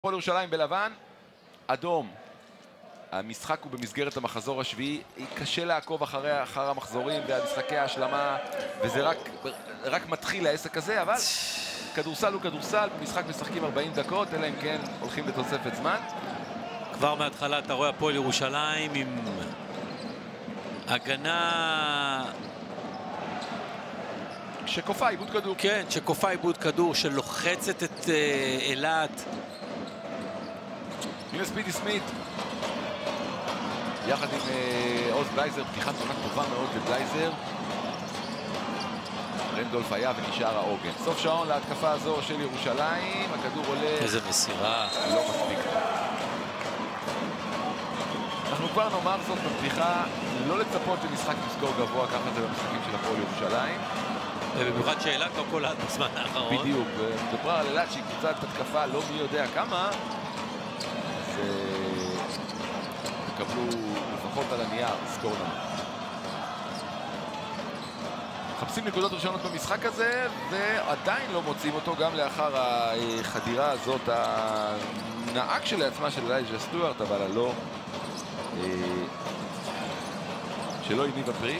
הפועל ירושלים בלבן, אדום. המשחק הוא במסגרת המחזור השביעי, קשה לעקוב אחר המחזורים והמשחקי ההשלמה, וזה רק מתחיל העסק הזה, אבל כדורסל הוא כדורסל, במשחק משחקים 40 דקות, אלא אם כן הולכים לתוספת זמן. כבר מההתחלה אתה רואה הפועל ירושלים עם הגנה שכופה עיבוד כדור. כן, שכופה עיבוד כדור, שלוחצת את אילת. הנה ספידי סמית יחד עם עוז בלייזר, פתיחת עונה טובה מאוד לבלייזר. רנדולף היה ונשאר העוגן. סוף שעון להתקפה הזו של ירושלים, הכדור עולה. איזה מסירה. לא מספיק. אנחנו כבר נאמר זאת בפתיחה, לא לצפות למשחק מסקור גבוה, ככה זה במשחקים של הפועל ירושלים. ובמיוחד שאילת לא קולט בזמן האחרון. בדיוק, מדובר על אילת שהיא קבוצת התקפה לא מי יודע כמה, אז תקבלו לפחות על הנייר, סקור נמוך. מחפשים נקודות ראשונות במשחק הזה, ועדיין לא מוצאים אותו גם לאחר החדירה הזאת הנאה כשלעצמה של אלייג'ה סטוארט, אבל הלא שלא הניבה פרי.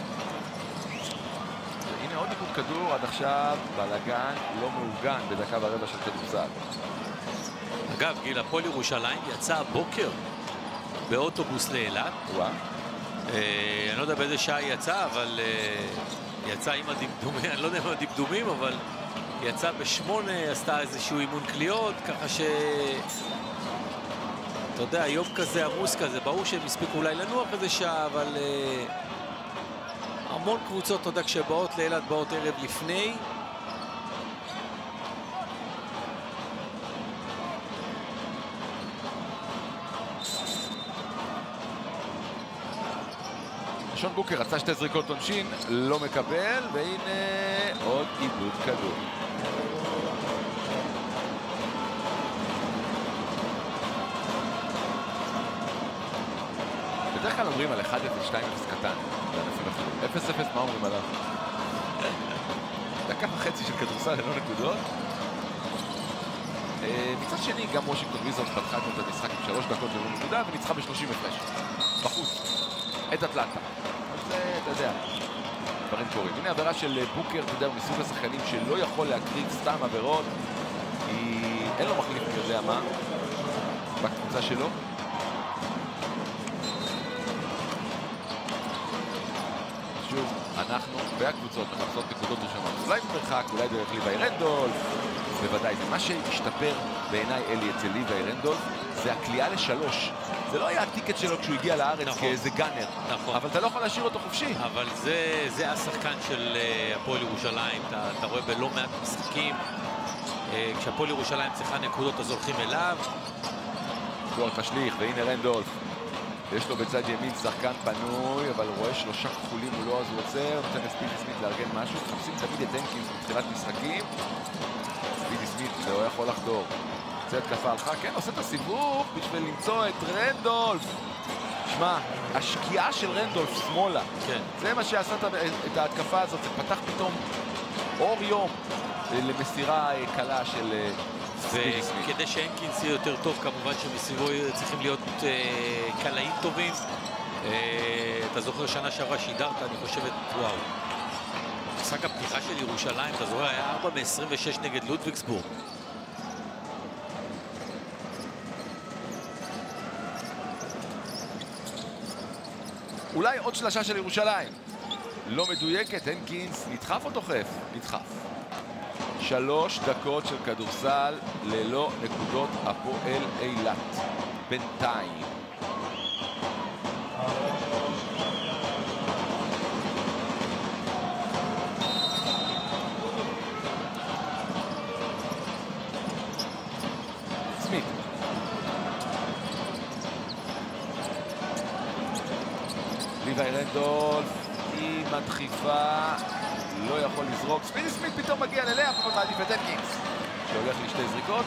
והנה עוד ניקוד כדור, עד עכשיו בלגן לא מאורגן בדקה ורבע של כדורסל. אגב, גיל, הפועל ירושלים יצא הבוקר באוטובוס לאילת. אני לא יודע באיזה שעה היא יצאה, אבל יצא עם הדמדומים, אני לא יודע אם הדמדומים, אבל יצא ב8, עשתה איזשהו אימון קליעות, ככה ש... אתה יודע, יום כזה עמוס כזה, ברור שהם הספיקו אולי לנוח איזה שעה, אבל המון קבוצות, אתה יודע, כשבאות לאילת, באות ערב לפני. שון בוקר רצה שתי זריקות עונשין, לא מקבל, והנה עוד עיבוד כדור. בדרך כלל אומרים על 1-0, 2-0 קטן, 0-0 מה אומרים עליו? דקה וחצי של כדורסל ללא נקודות. מצד שני, גם וושינגטון ויזרדס פתחה את המשחק עם 3 דקות ללא נקודה, וניצחה ב-30 הפרש. בחוץ. את אטלנטה. אז אתה יודע, דברים קורים. הנה עבירה של בוקר, אתה יודע, מסוג השחקנים שלא יכול להקריב סתם עבירות, כי אין לו מחליף, אני יודע מה, בקבוצה שלו. שוב, אנחנו והקבוצות מחפשות נקודות ראשונות. אולי במרחק, אולי דרך ליוואי רנדולף, בוודאי. מה שהשתפר בעיניי אלי אצל ליוואי רנדולף, זה הקליעה ל3. זה לא היה הטיקט שלו כשהוא הגיע לארץ כאיזה גאנר. אבל אתה לא יכול להשאיר אותו חופשי. אבל זה השחקן של הפועל ירושלים. אתה רואה בלא מעט משחקים, כשהפועל ירושלים צריכה נקודות אז הולכים אליו. סטוארט משליך, והנה רנדולף. יש לו בצד ימין שחקן פנוי, אבל הוא רואה 3 כחולים מולו, אז הוא עוצר, נותן לספידי סמית לארגן משהו. מחפשים תמיד את הנקינס בתחילת משחקים. ספידי סמית לא יכול לחדור. זה התקפה הלכה, כן, עושה את הסיבוב בשביל למצוא את רנדולף. שמע, השקיעה של רנדולף שמאלה, כן. זה מה שעשה את ההתקפה הזאת, זה פתח פתאום אור יום למסירה קלה של ספידי סמית. וכדי שהנקינס יהיה יותר טוב, כמובן שמסביבו צריכים להיות קלעים טובים. אתה זוכר שנה שעברה שידרת, אני חושבת, וואו. משחק הפתיחה של ירושלים, אתה זוכר, היה 4 מ-26 נגד לודוויגסבורג. אולי עוד שלשה של ירושלים. לא מדויקת, הנקינס נדחף או דוחף? נדחף. 3 דקות של כדורסל ללא נקודות הפועל אילת. בינתיים. סמית. ליוואי רנדולף עם הדחיפה, לא יכול לזרוק. ספידי סמית פתאום מגיע ללאה, פחות מעדיף את הנקינס שהולך לשתי זריקות.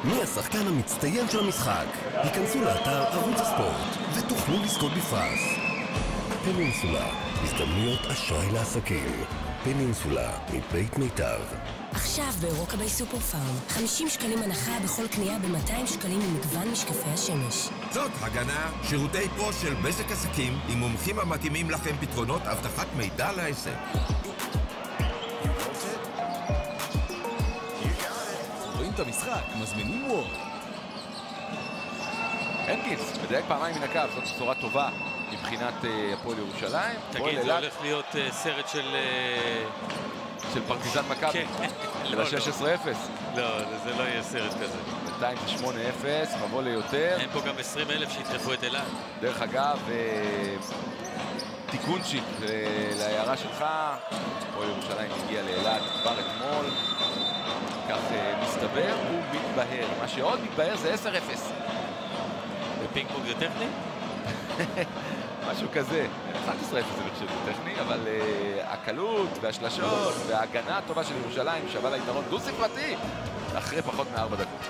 מי השחקן המצטיין של המשחק? היכנסו לאתר ערוץ הספורט ותוכלו לזכות בפרס. פנינסולה, הזדמנויות אשראי לעסקים. פנינסולה, מבית מיטב. עכשיו ברוקאביי סופר פארם, 50 שקלים הנחה בכל קנייה ב-200 שקלים ממגוון משקפי השמש. זאת הגנה, שירותי פרו של בזק עסקים עם מומחים המתאימים לכם פתרונות אבטחת מידע לעסק. רואים את המשחק, מזמינים וור. הנקינס, מדייק פעמיים מן הקו, זאת בשורה טובה מבחינת הפועל ירושלים. תגיד, זה הולך להיות סרט של פרטיזן מכבי. כן. של ה-16-0. לא, זה לא יהיה סרט כזה. בינתיים זה 8-0, מבוא ליותר. אין פה גם 20,000 שידחפו את אילת. דרך אגב, תיקונצ'יק להערה שלך, הפועל ירושלים הגיע לאילת כבר אתמול. כך מסתבר, הוא מתבהר. מה שעוד מתבהר זה 10-0. בפינג פונג זה טכני? משהו כזה. 11-0 זה נחשב טכני, אבל הקלות והשלשות וההגנה הטובה של ירושלים שווה ליתרון דו-ספרתי אחרי פחות מ4 דקות.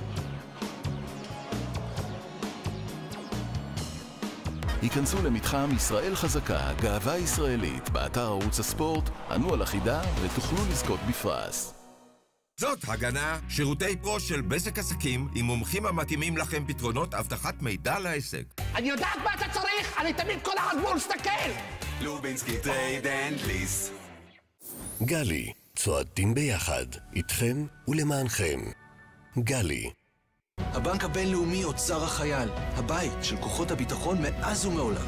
היכנסו למתחם ישראל חזקה, גאווה ישראלית, באתר ערוץ הספורט, ענו על החידה ותוכלו לזכות בפרס. זאת הגנה, שירותי פרו של בזק עסקים עם מומחים המתאימים לכם פתרונות אבטחת מידע לעסק. אני יודעת מה אתה צריך, אני תמיד כל הגבול סתכל. לובינסקי טרייד אנד ליס. גלי, צועדים ביחד, איתכם ולמענכם. גלי. הבנק הבינלאומי אוצר החייל, הבית של כוחות הביטחון מאז ומעולם.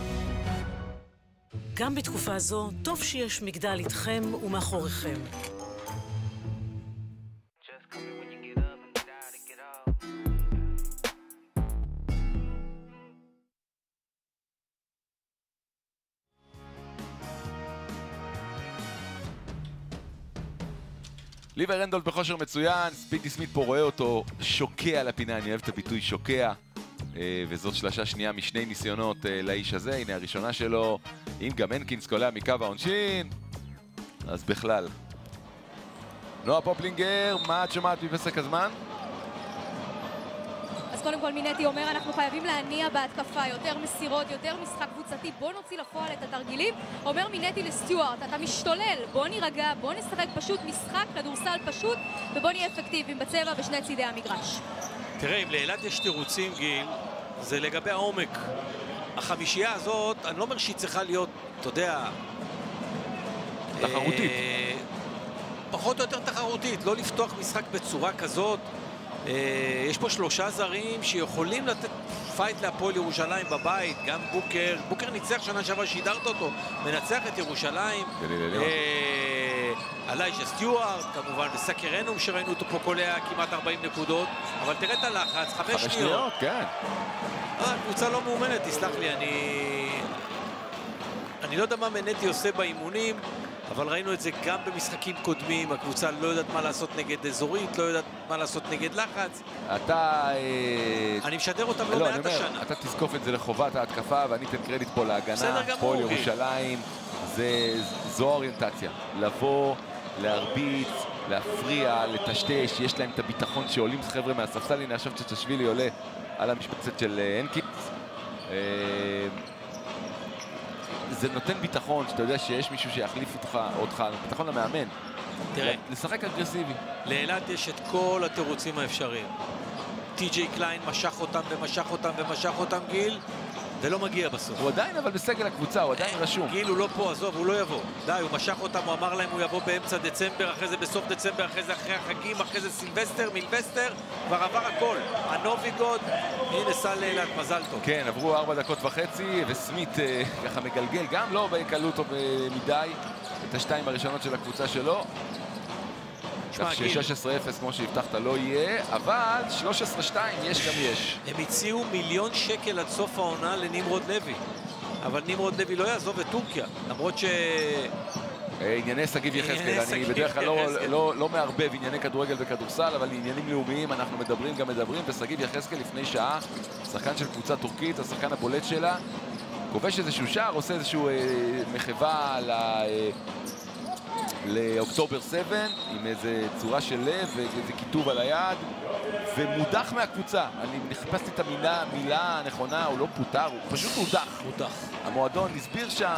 גם בתקופה זו, טוב שיש מגדל איתכם ומאחוריכם. ליבר רנדולף בכושר מצוין, ספידי סמית פה רואה אותו שוקע לפינה, אני אוהב את הביטוי שוקע, וזאת שלשה שנייה משני ניסיונות לאיש הזה, הנה הראשונה שלו, אם גם הנקינס קולע מקו העונשין, אז בכלל. נועה פופלינגר, מה את שומעת מפסק הזמן? אז קודם כל מינטי אומר, אנחנו חייבים להניע בהתקפה, יותר מסירות, יותר משחק קבוצתי, בוא נוציא לפועל את התרגילים. אומר מינטי לסטיוארט, אתה משתולל, בוא נירגע, בוא נשחק פשוט משחק, כדורסל פשוט, ובוא נהיה אפקטיביים בצבע בשני צידי המגרש. תראה, אם לאילת יש תירוצים, גיל, זה לגבי העומק. החמישייה הזאת, אני לא אומר שהיא צריכה להיות, אתה יודע... תחרותית. פחות או יותר תחרותית, לא לפתוח משחק בצורה כזאת. יש פה 3 זרים שיכולים לתת פייט להפועל ירושלים בבית, גם בוקר ניצח שנה שעברה שידרת אותו, מנצח את ירושלים, אלייג'ה סטיוארט כמובן, וסקר אנום שראינו אותו פה קולע כמעט 40 נקודות, אבל תראה את הלחץ, 5 שניות. כן. קבוצה לא מאומנת, תסלח לי, אני לא יודע מה מנטי עושה באימונים, אבל ראינו את זה גם במשחקים קודמים, הקבוצה לא יודעת מה לעשות נגד אזורית, לא יודעת מה לעשות נגד לחץ. אני משדר אותם לא מעט השנה. אתה תזקוף את זה לחובת ההתקפה, ואני אתן קרדיט פה להגנה, פה לירושלים, זו האוריינטציה. לבוא, להרביץ, להפריע, לטשטש, יש להם את הביטחון שעולים חבר'ה מהספסל, הנה עכשיו צ'צ'שווילי עולה על המשבצת של הנקינס. זה נותן ביטחון, שאתה יודע שיש מישהו שיחליף אותך, ביטחון למאמן. תראה, לשחק אגרסיבי. לאילת יש את כל התירוצים האפשריים. טי.ג'יי קליין משך אותם ומשך אותם ומשך אותם, גיל, ולא מגיע בסוף. הוא עדיין אבל בסגל הקבוצה, הוא עדיין רשום. גיל הוא לא פה, עזוב, הוא לא יבוא. די, הוא משך אותם, הוא אמר להם הוא יבוא באמצע דצמבר, אחרי זה בסוף דצמבר, אחרי זה אחרי החגים, אחרי זה סילבסטר, מילבסטר, כבר עבר הכל. הנוביגוד, הנה סל לאילת, מזל טוב. כן, עברו 4 דקות וחצי, וסמית ככה מגלגל, גם לא בקלות או מדי, את השתיים הראשונות של הקבוצה שלו. כך ש-16-0 כמו שהבטחת לא יהיה, אבל 13-2 יש גם יש. הם הציעו $1,000,000 עד סוף העונה לנמרוד לוי, אבל נמרוד לוי לא יעזוב את טורקיה, למרות ש... ענייני סגיב יחזקאל, אני בדרך כלל לא מערבב ענייני כדורגל וכדורסל, אבל לעניינים לאומיים אנחנו מדברים, וסגיב יחזקאל לפני שעה, שחקן של קבוצה טורקית, השחקן הבולט שלה, כובש איזשהו שער, עושה איזשהו מחווה לאוקטובר 7 עם איזה צורה של לב ואיזה כיתוב על היד, ומודח מהקבוצה. אני חיפשתי את המילה הנכונה, הוא לא פוטר, הוא פשוט הודח. המועדון הסביר שם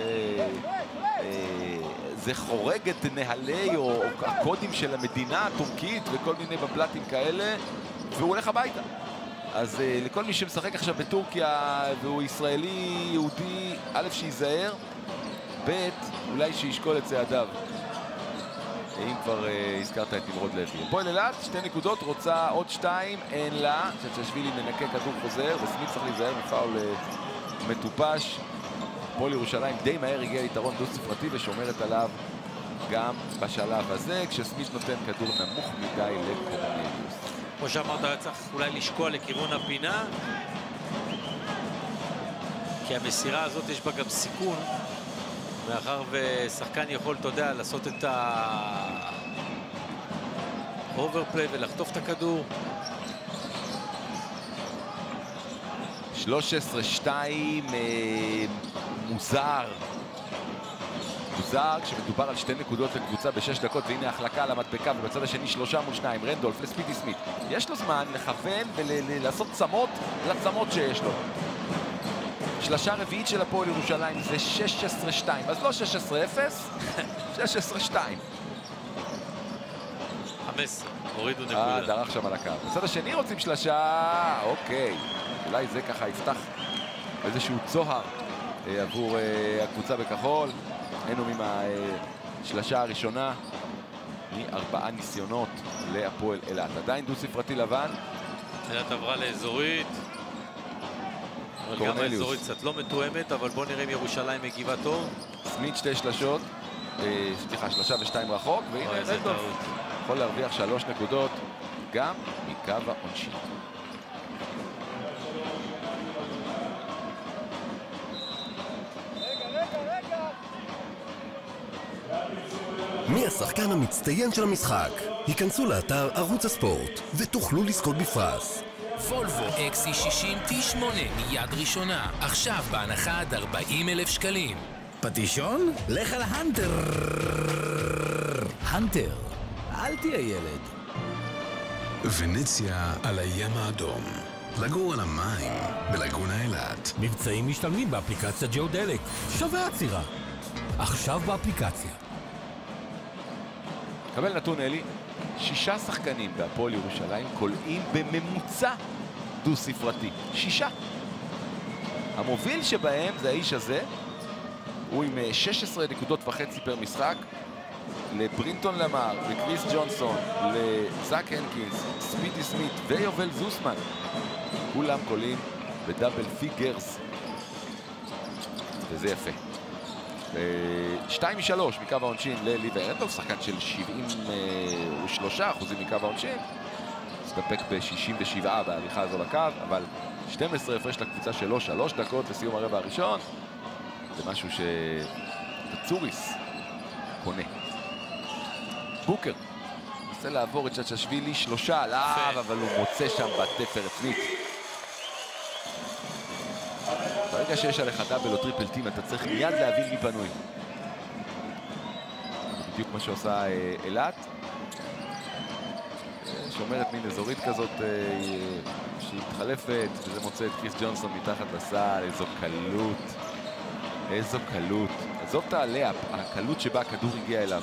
זה חורג את נהלי או הקודים של המדינה הטורקית וכל מיני בבלטים כאלה, והוא הולך הביתה. אז לכל מי שמשחק עכשיו בטורקיה והוא ישראלי, יהודי, א' שיזהר, ב' אולי שישקול את צעדיו. אם כבר הזכרת את נמרוד לוי. הפועל אילת, 2 נקודות, רוצה עוד 2, אין לה. צ'צ'שווילי מנקה כדור חוזר, וסמית צריך להיזהר מפאול מטופש. הפועל ירושלים די מהר הגיע ליתרון דו-ספרתי ושומרת עליו גם בשלב הזה, כשסמית נותן כדור נמוך מדי לקורנליוס. כמו שאמרת, היה צריך אולי לשקוע לכיוון הפינה, כי המסירה הזאת יש בה גם סיכון, מאחר ושחקן יכול, אתה יודע, לעשות את האוברפליי ולחטוף את הכדור. 13-2, מוזר כשמדובר על 2 נקודות לקבוצה ב6 דקות, והנה החלקה על המדבקה, ובצד השני 3 מול 2, רנדולף לספידי סמית. יש לו זמן לכוון ולעשות צמות לצמות שיש לו. שלשה רביעית של הפועל ירושלים זה 16-2, אז לא 16-0, 16-2. 15, הורידו נקודה. דרך שם על הקו. בצד השני רוצים שלשה, אוקיי. אולי זה ככה יפתח איזשהו צוהר עבור הקבוצה בכחול. היינו עם השלשה הראשונה מ4 ניסיונות להפועל אילת. עדיין דו-ספרתי לבן. אילת עברה לאזורית. גם האזורית קצת לא מתואמת, אבל בואו נראה אם ירושלים מגיבה טוב. סמית 2 שלשות, סליחה, 3 ו2 רחוק, והנה רנדולף יכול להרוויח 3 נקודות גם מקו העונשין. מי השחקן המצטיין של המשחק? היכנסו לאתר ערוץ הספורט ותוכלו לזכות בפרס. וולבו XC60 T8 מיד ראשונה, עכשיו בהנחה עד 40,000 שקלים. פטישון? לך על הנטר. הנטר, אל תהיה ילד. ונציה על הים האדום. לגור על המים בלגונה אילת. מבצעים משתלמים באפליקציה ג'או דלק. שווה עצירה. עכשיו באפליקציה. קבל נתון אלי, 6 שחקנים בהפועל ירושלים קולעים בממוצע דו-ספרתי. 6. המוביל שבהם זה האיש הזה, הוא עם 16 נקודות וחצי פר משחק. לברינטון למר, לקריס ג'ונסון, לזאק הנקינס, ספידי סמית ויובל זוסמן. כולם קולעים בדאבל פיגרס. וזה יפה. 2 מ-3 מקו העונשין לליבר רנדולף, שחקן של 73% מקו העונשין. הסתפק ב-67 בהליכה הזו לקו, אבל 12 הפרש לקבוצה שלו, 3 דקות לסיום הרבע הראשון. זה משהו שצוריס קונה. בוקר מנסה לעבור את צ'צ'שווילי, 3 עליו, אבל הוא מוצא שם בתפר את סמית. ברגע שיש עליך דאבל או טריפל טים, אתה צריך מיד להבין מי פנוי. בדיוק מה שעושה אילת. שומרת מין אזורית כזאת שהיא מתחלפת, וזה מוצא את קריס ג'ונסון מתחת לסל. איזו קלות. איזו קלות. עזוב את הלאפ, הקלות שבה הכדור הגיע אליו.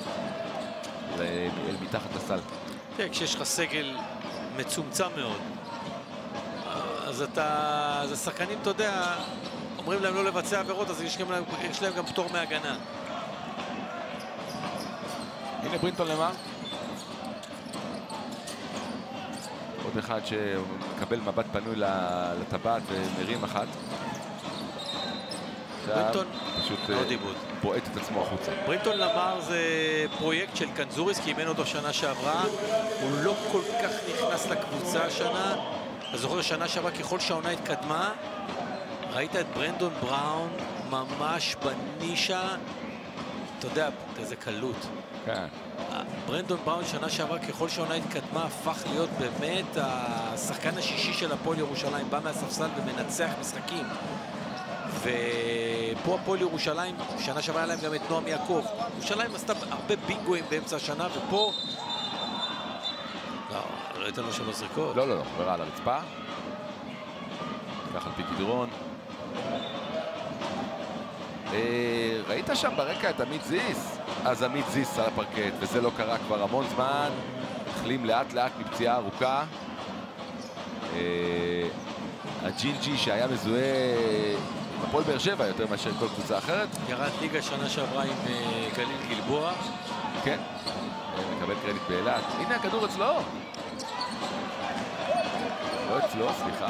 אל מתחת לסל. כן, כשיש לך סגל מצומצם מאוד, אז השחקנים, אתה יודע, אומרים להם לא לבצע עבירות, אז יש להם גם פטור מהגנה. הנה ברינטון למר. עוד אחד שמקבל מבט פנוי לטבעת ומרים אחת. ברינטון פשוט בועט את עצמו החוצה. ברינטון למר זה פרויקט של קנזוריס, כי אימן אותו שנה שעברה. הוא לא כל כך נכנס לקבוצה השנה. אתה זוכר שנה שעברה, ככל שהעונה התקדמה, ראית את ברנדון בראון ממש בנישה, אתה יודע, איזה קלות. כן. ברנדון בראון שנה שעברה, ככל שהעונה התקדמה, הפך להיות באמת השחקן השישי של הפועל ירושלים, בא מהספסל ומנצח משחקים. ופה הפועל ירושלים, שנה שעברה היה להם גם את נועם יעקב. ירושלים עשתה הרבה בינגואים באמצע השנה, ופה... לא, לא הייתה לו שם זריקות. לא, עברה על הרצפה. ככה על פי כדרון. ראית שם ברקע את עמית זיס? אז עמית זיס על הפרקט, וזה לא קרה כבר המון זמן. החלים לאט לאט מפציעה ארוכה. הג'ינג'י שהיה מזוהה בפועל באר שבע יותר מאשר כל קבוצה אחרת. ירד ליגה שנה שעברה עם גליל גלבוע. כן, מקבל קרדיט באילת. הנה הכדור אצלו. לא אצלו, סליחה.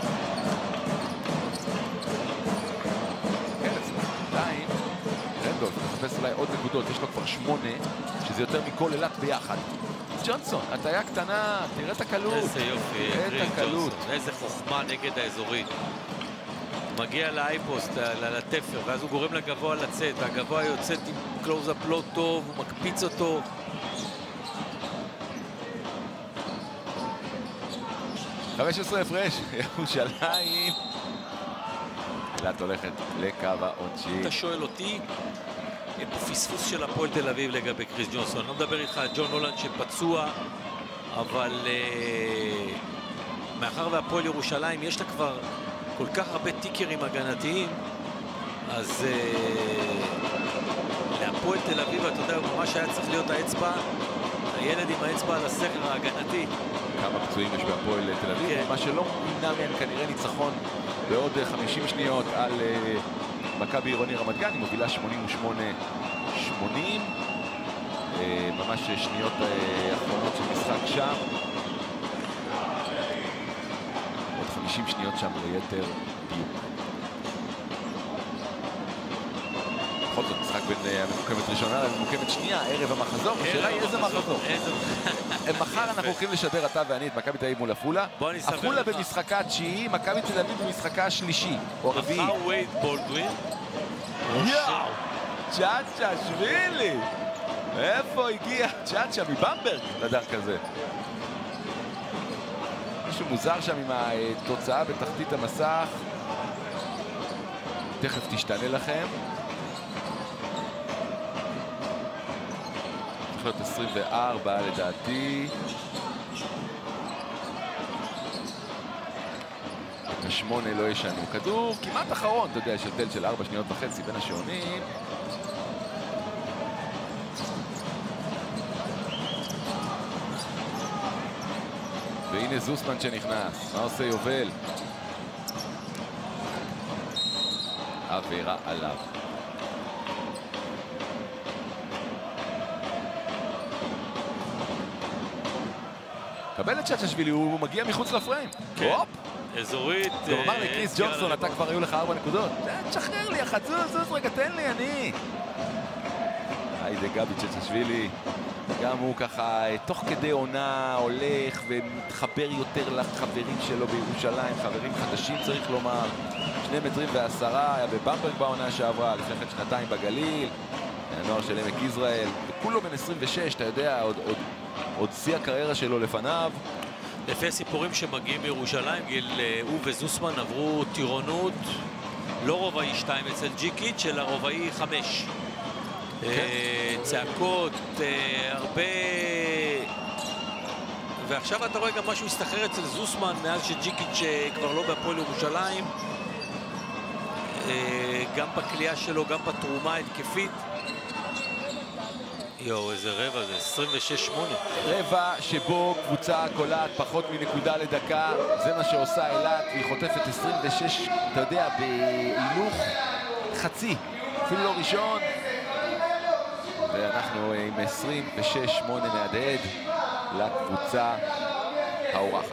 כן, אצלו. עדיין, רנדולף מחפש אולי עוד נקודות. יש לו כבר 8, שזה יותר מכל אילת ביחד. ג'ונסון, הטעיה קטנה, תראה את הקלות. איזה יופי, תראה את הקלות. איזה חוכמה נגד האזורית. מגיע לאייפוסט, לתפר, ואז הוא גורם לגבוה לצאת. הגבוה יוצאת עם קלוז-אפ לא טוב, הוא מקפיץ אותו. $15 הפרש, ירושלים. אילת הולכת לקו העונשין. אתה שואל אותי, אין פה פספוס של הפועל תל אביב לגבי קריס ג'ונסון. אני לא מדבר איתך על ג'ון הולנד שפצוע, אבל מאחר והפועל ירושלים יש לה כבר כל כך הרבה טיקרים הגנתיים, אז להפועל תל אביב, אתה יודע, ממש היה צריך להיות האצבע, הילד עם האצבע על הסכר ההגנתי. כמה פצועים יש בהפועל תל אביב, כן. מה שלא נמנע מהם כנראה ניצחון בעוד 50 שניות על מכבי עירוני רמת גן, היא מובילה 88-80, ממש שניות אחרונות של משחק שם. עוד 50 שניות שם ליתר דיוק. בכל זאת משחק בין הממוקמת ראשונה לממוקמת שנייה, ערב המחזור. השאלה היא איזה מחזור. מחר אנחנו הולכים לשדר אתה ואני את מכבי תל אביב מול עפולה. עפולה במשחקה התשיעי, מכבי תל אביב במשחקה השלישי או הרביעי. מחר וייד בולדווין. יאו! צ'אצ'אשווילי! איפה הגיע צ'אצ'ה מבמברג לדרך כזה? משהו מוזר שם עם התוצאה בתחתית המסך. תכף תשתנה לכם. צריך להיות 24 לדעתי. את 8 לא ישנו. כדור כמעט אחרון, אתה יודע, יש הבדל של 4.5 שניות בין השעונים. והנה זוסמן שנכנס. מה עושה יובל? עבירה עליו. קבל את צ'אצ'אשווילי, הוא מגיע מחוץ לפריים. הופ! אזורית. הוא אמר לי, קריס ג'ונסון, אתה כבר היו לך 4 נקודות. תשחרר לי, אחת, זוז, רגע, תן לי, אני. היידה גבי צ'אצ'אשווילי. גם הוא ככה, תוך כדי עונה, הולך ומתחבר יותר לחברים שלו בירושלים, חברים חדשים צריך לומר. 2.10 מטרים, היה בבמברג בעונה שעברה, לפני 2 שנתיים בגליל, הנוער של עמק יזרעאל, וכולו בן 26, אתה יודע, עוד שיא הקריירה שלו לפניו. לפי הסיפורים שמגיעים מירושלים, הוא וזוסמן עברו טירונות, לא רובעי 2 אצל ג'יקיץ', אלא רובעי 5. צעקות, הרבה... ועכשיו אתה רואה גם משהו הסתחרר אצל זוסמן מאז שג'יקיץ' כבר לא בהפועל ירושלים, גם בקליעה שלו, גם בתרומה התקפית. יואו, איזה רבע זה, 26-8. רבע שבו קבוצה קולעת פחות מנקודה לדקה, זה מה שעושה אילת, והיא חוטפת 26, אתה יודע, בהילוך חצי, אפילו לא ראשון. ואנחנו עם 26-8 מהדהד לקבוצה האורחת.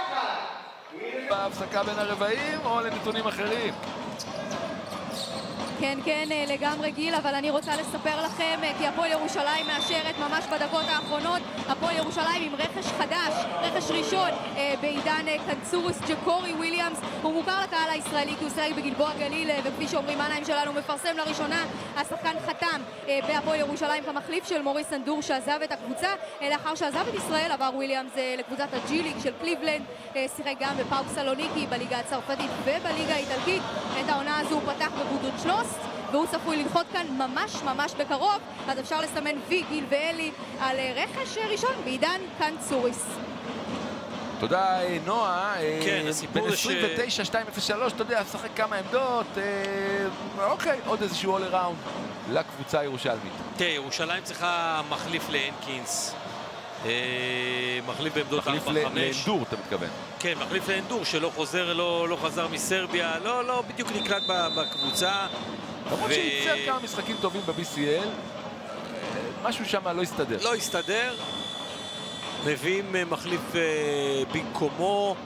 בהפסקה בין הרבעים או לנתונים אחרים? כן, כן, לגמרי גיל, אבל אני רוצה לספר לכם, כי הפועל ירושלים מאשרת ממש בדקות האחרונות, הפועל ירושלים עם רכש חדש, רכש ראשון בעידן קנצורוס, ג'קורי וויליאמס, הוא מוכר לקהל הישראלי כי הוא שחק בגלבוע גליל, וכפי שאומרים העיניים שלנו, מפרסם לראשונה, השחקן חתם בהפועל ירושלים כמחליף של מוריס אנדור שעזב את הקבוצה, לאחר שעזב את ישראל עבר וויליאמס לקבוצת הג'י ליג של קליבלנד, שיחק גם בפאוק סלוניקי בליגה הצרפתית ובליגה האיטלקית. את העונה הזו הוא פתח בבודות שלוסט, והוא צפוי לנחות כאן ממש בקרוב, אז אפשר לסמן וי, גיל ואלי על רכש ראשון בעידן קנצוריס. תודה נועה. כן, הסיפור זה 29-203, אתה יודע, שחק כמה עמדות, אוקיי, עוד איזשהו all around לקבוצה הירושלמית. תראה, ירושלים צריכה מחליף לאנקינס, מחליף בעמדות 4-5. מחליף לאנדור, אתה מתכוון? כן, מחליף לאנדור, שלא חוזר, לא חזר מסרביה, לא בדיוק נקלט בקבוצה. למרות שיצר כמה משחקים טובים ב-BCL, משהו שם לא הסתדר. לא הסתדר. מביאים מחליף במקומו.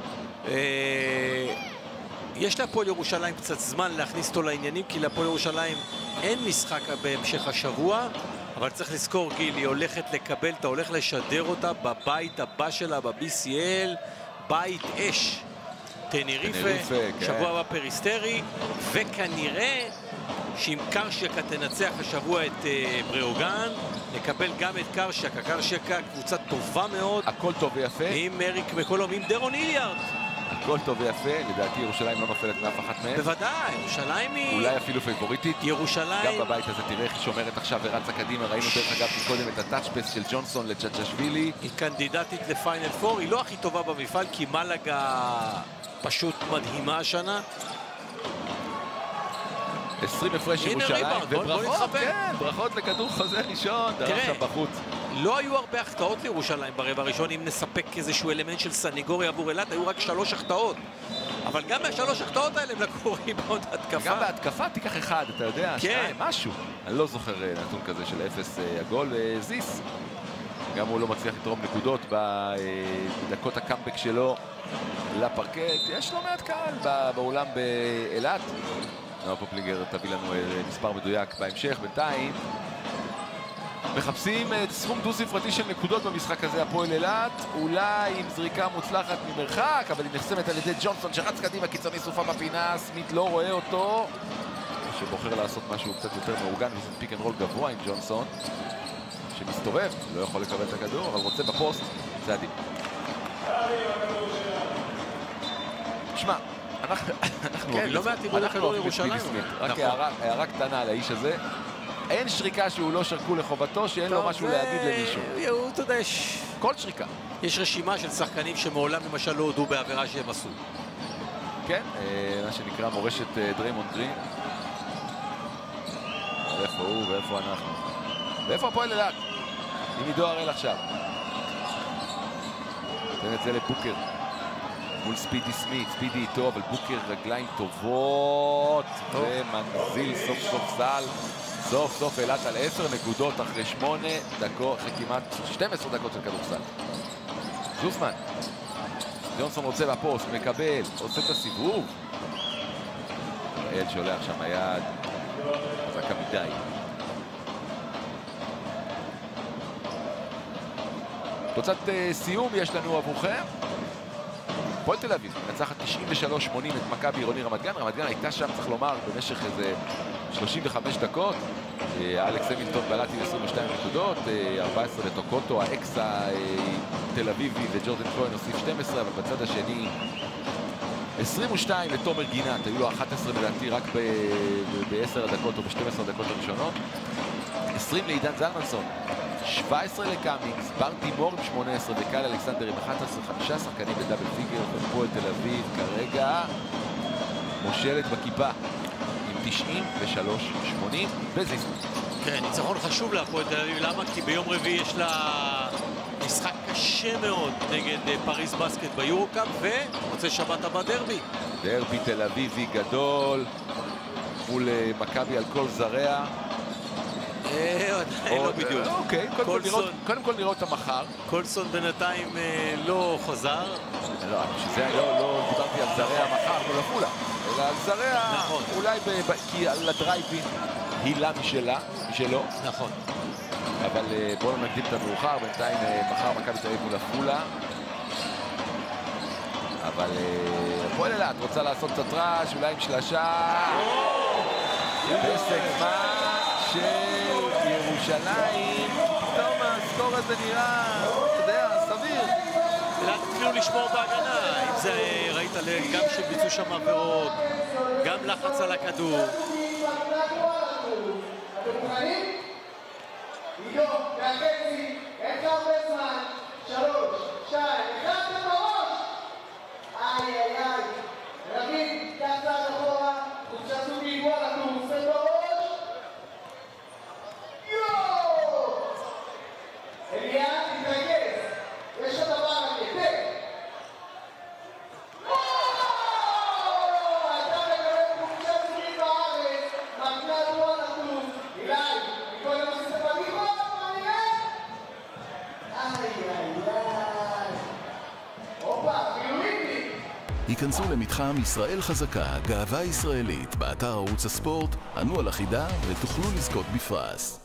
יש להפועל ירושלים קצת זמן להכניס אותו לעניינים, כי להפועל ירושלים אין משחק בהמשך השבוע, אבל צריך לזכור, גיל, היא הולכת לקבל, אתה הולך לשדר אותה בבית הבא שלה ב-BCL, בית אש. טניריפה, שבוע הבא פריסטרי, וכנראה שאם קרשקה תנצח השבוע את בראוגן, נקבל גם את קרשקה. קרשקה קבוצה טובה מאוד. הכל טוב ויפה. עם אריק מקולום, עם דרון איליארד. הכל טוב ויפה, לדעתי ירושלים לא נופלת מאף אחת מהם. בוודאי, ירושלים היא... אולי אפילו פייבוריטית. ירושלים... גם בבית הזה תראה איך היא שומרת עכשיו ורצה קדימה. ראינו דרך אגב מקודם את הטאצ'פס של ג'ונסון לצ'צ'שווילי. היא קנדידטית לפיינל פור, היא לא הכי טובה במפעל, כי מלאגה פשוט מדהימה השנה. 20 הפרש ירושלים, וברכות, כן, ברכות לכדור חוזר ראשון, דרך שם בחוץ. לא היו הרבה החטאות לירושלים ברבע הראשון, אם נספק איזשהו אלמנט של סניגוריה עבור אילת, היו רק 3 החטאות. אבל גם מהשלוש החטאות האלה הם לקחו ריבאונד התקפה. גם בהתקפה תיקח אחד, אתה יודע, שניים, משהו. אני לא זוכר נתון כזה של 0 הגול. זיס, גם הוא לא מצליח לתרום נקודות בדקות הקאמבק שלו לפרקט. יש לו מעט קהל באולם באילת. נועה פופליגר תביא לנו מספר מדויק בהמשך. בינתיים מחפשים את סכום דו-ספרתי של נקודות במשחק הזה, הפועל אילת, אולי עם זריקה מוצלחת ממרחק, אבל היא נחסמת על ידי ג'ונסון שרץ קדימה, קיצוני סופה בפינה, סמית לא רואה אותו, שבוחר לעשות משהו קצת יותר מאורגן, וזה פיק אנד רול גבוה עם ג'ונסון שמסתובב, לא יכול לקבל את הכדור, אבל רוצה בפוסט, זה עדיף. שמע, אנחנו אוהבים את ספידי סמית, רק הערה קטנה על האיש הזה, אין שריקה שהוא לא שרקו לחובתו, שאין לו משהו להגיד למישהו. אתה יודע, כל שריקה. יש רשימה של שחקנים שמעולם למשל לא הודו בעבירה שהם עשו. כן, מה שנקרא מורשת דריימונד גרין. איפה הוא ואיפה אנחנו? ואיפה הפועל אילת? עם עידו הראל עכשיו. נותן את זה לבוקר. מול ספידי סמית, ספידי איתו, אבל בוקר רגליים טובות. ומנזיל סוף סוף זל. סוף סוף אילת על 10 נקודות אחרי 8 דקות, אחרי כמעט 12 דקות של כדורסל. זוסמן. ג'ונסון רוצה בפוסט, מקבל, עושה את הסיבוב. אריאל שולח שם היד. חזקה מדי. תוצאת סיום יש לנו עבורכם. הפועל תל אביב נצחת 93-80 את מכבי עירוני רמת גן. רמת גן הייתה שם, צריך לומר, במשך איזה 35 דקות. אלכס המילטון בלט עם 22 נקודות, 14 לטוקוטו, האקס התל אביבי וג'ורדן כהן הוסיף 12, אבל בצד השני 22 לתומר גינת, היו לו 11 לדעתי רק ב-10 הדקות או ב-12 הדקות הראשונות. 20 לעידן זלמנסון, 17 לקאמינגס, ברטי מור עם 18 וקל אלכסנדר עם 11, 5 שחקנים בדאבל פיגר, והפועל תל אביב כרגע מושלת בכיפה עם 93-80 בזיסמן. כן, ניצחון חשוב להפועל תל אביב, למה? כי ביום רביעי יש לה משחק קשה מאוד נגד פריז בסקט ביורוקאפ, ורוצה שבת הבא דרבי. דרבי תל אביבי גדול מול מכבי על כל זרע. לא בדיוק. אוקיי, קודם כל נראות את המחר. קולסון בינתיים לא חזר. לא, שזה לא דיברתי על זרי המחר מול עפולה, אלא על זרי אולי כי על הדרייבין הילה משלו. נכון. אבל בואו נקדים את המאוחר, בינתיים מחר מכבי תל אביב מול עפולה. אבל הפועל אילת רוצה לעשות קצת רעש, אולי עם שלשה. פסק זמן של ירושלים. פתאום הסקור הזה נראה, אתה יודע, סביר. אילת התחילו לשמור בהגנה. אם זה ראית גם שביצעו שם עבירות, גם לחץ על הכדור. היכנסו למתחם ישראל חזקה, גאווה ישראלית, באתר ערוץ הספורט, ענו על החידה ותוכלו לזכות בפרס.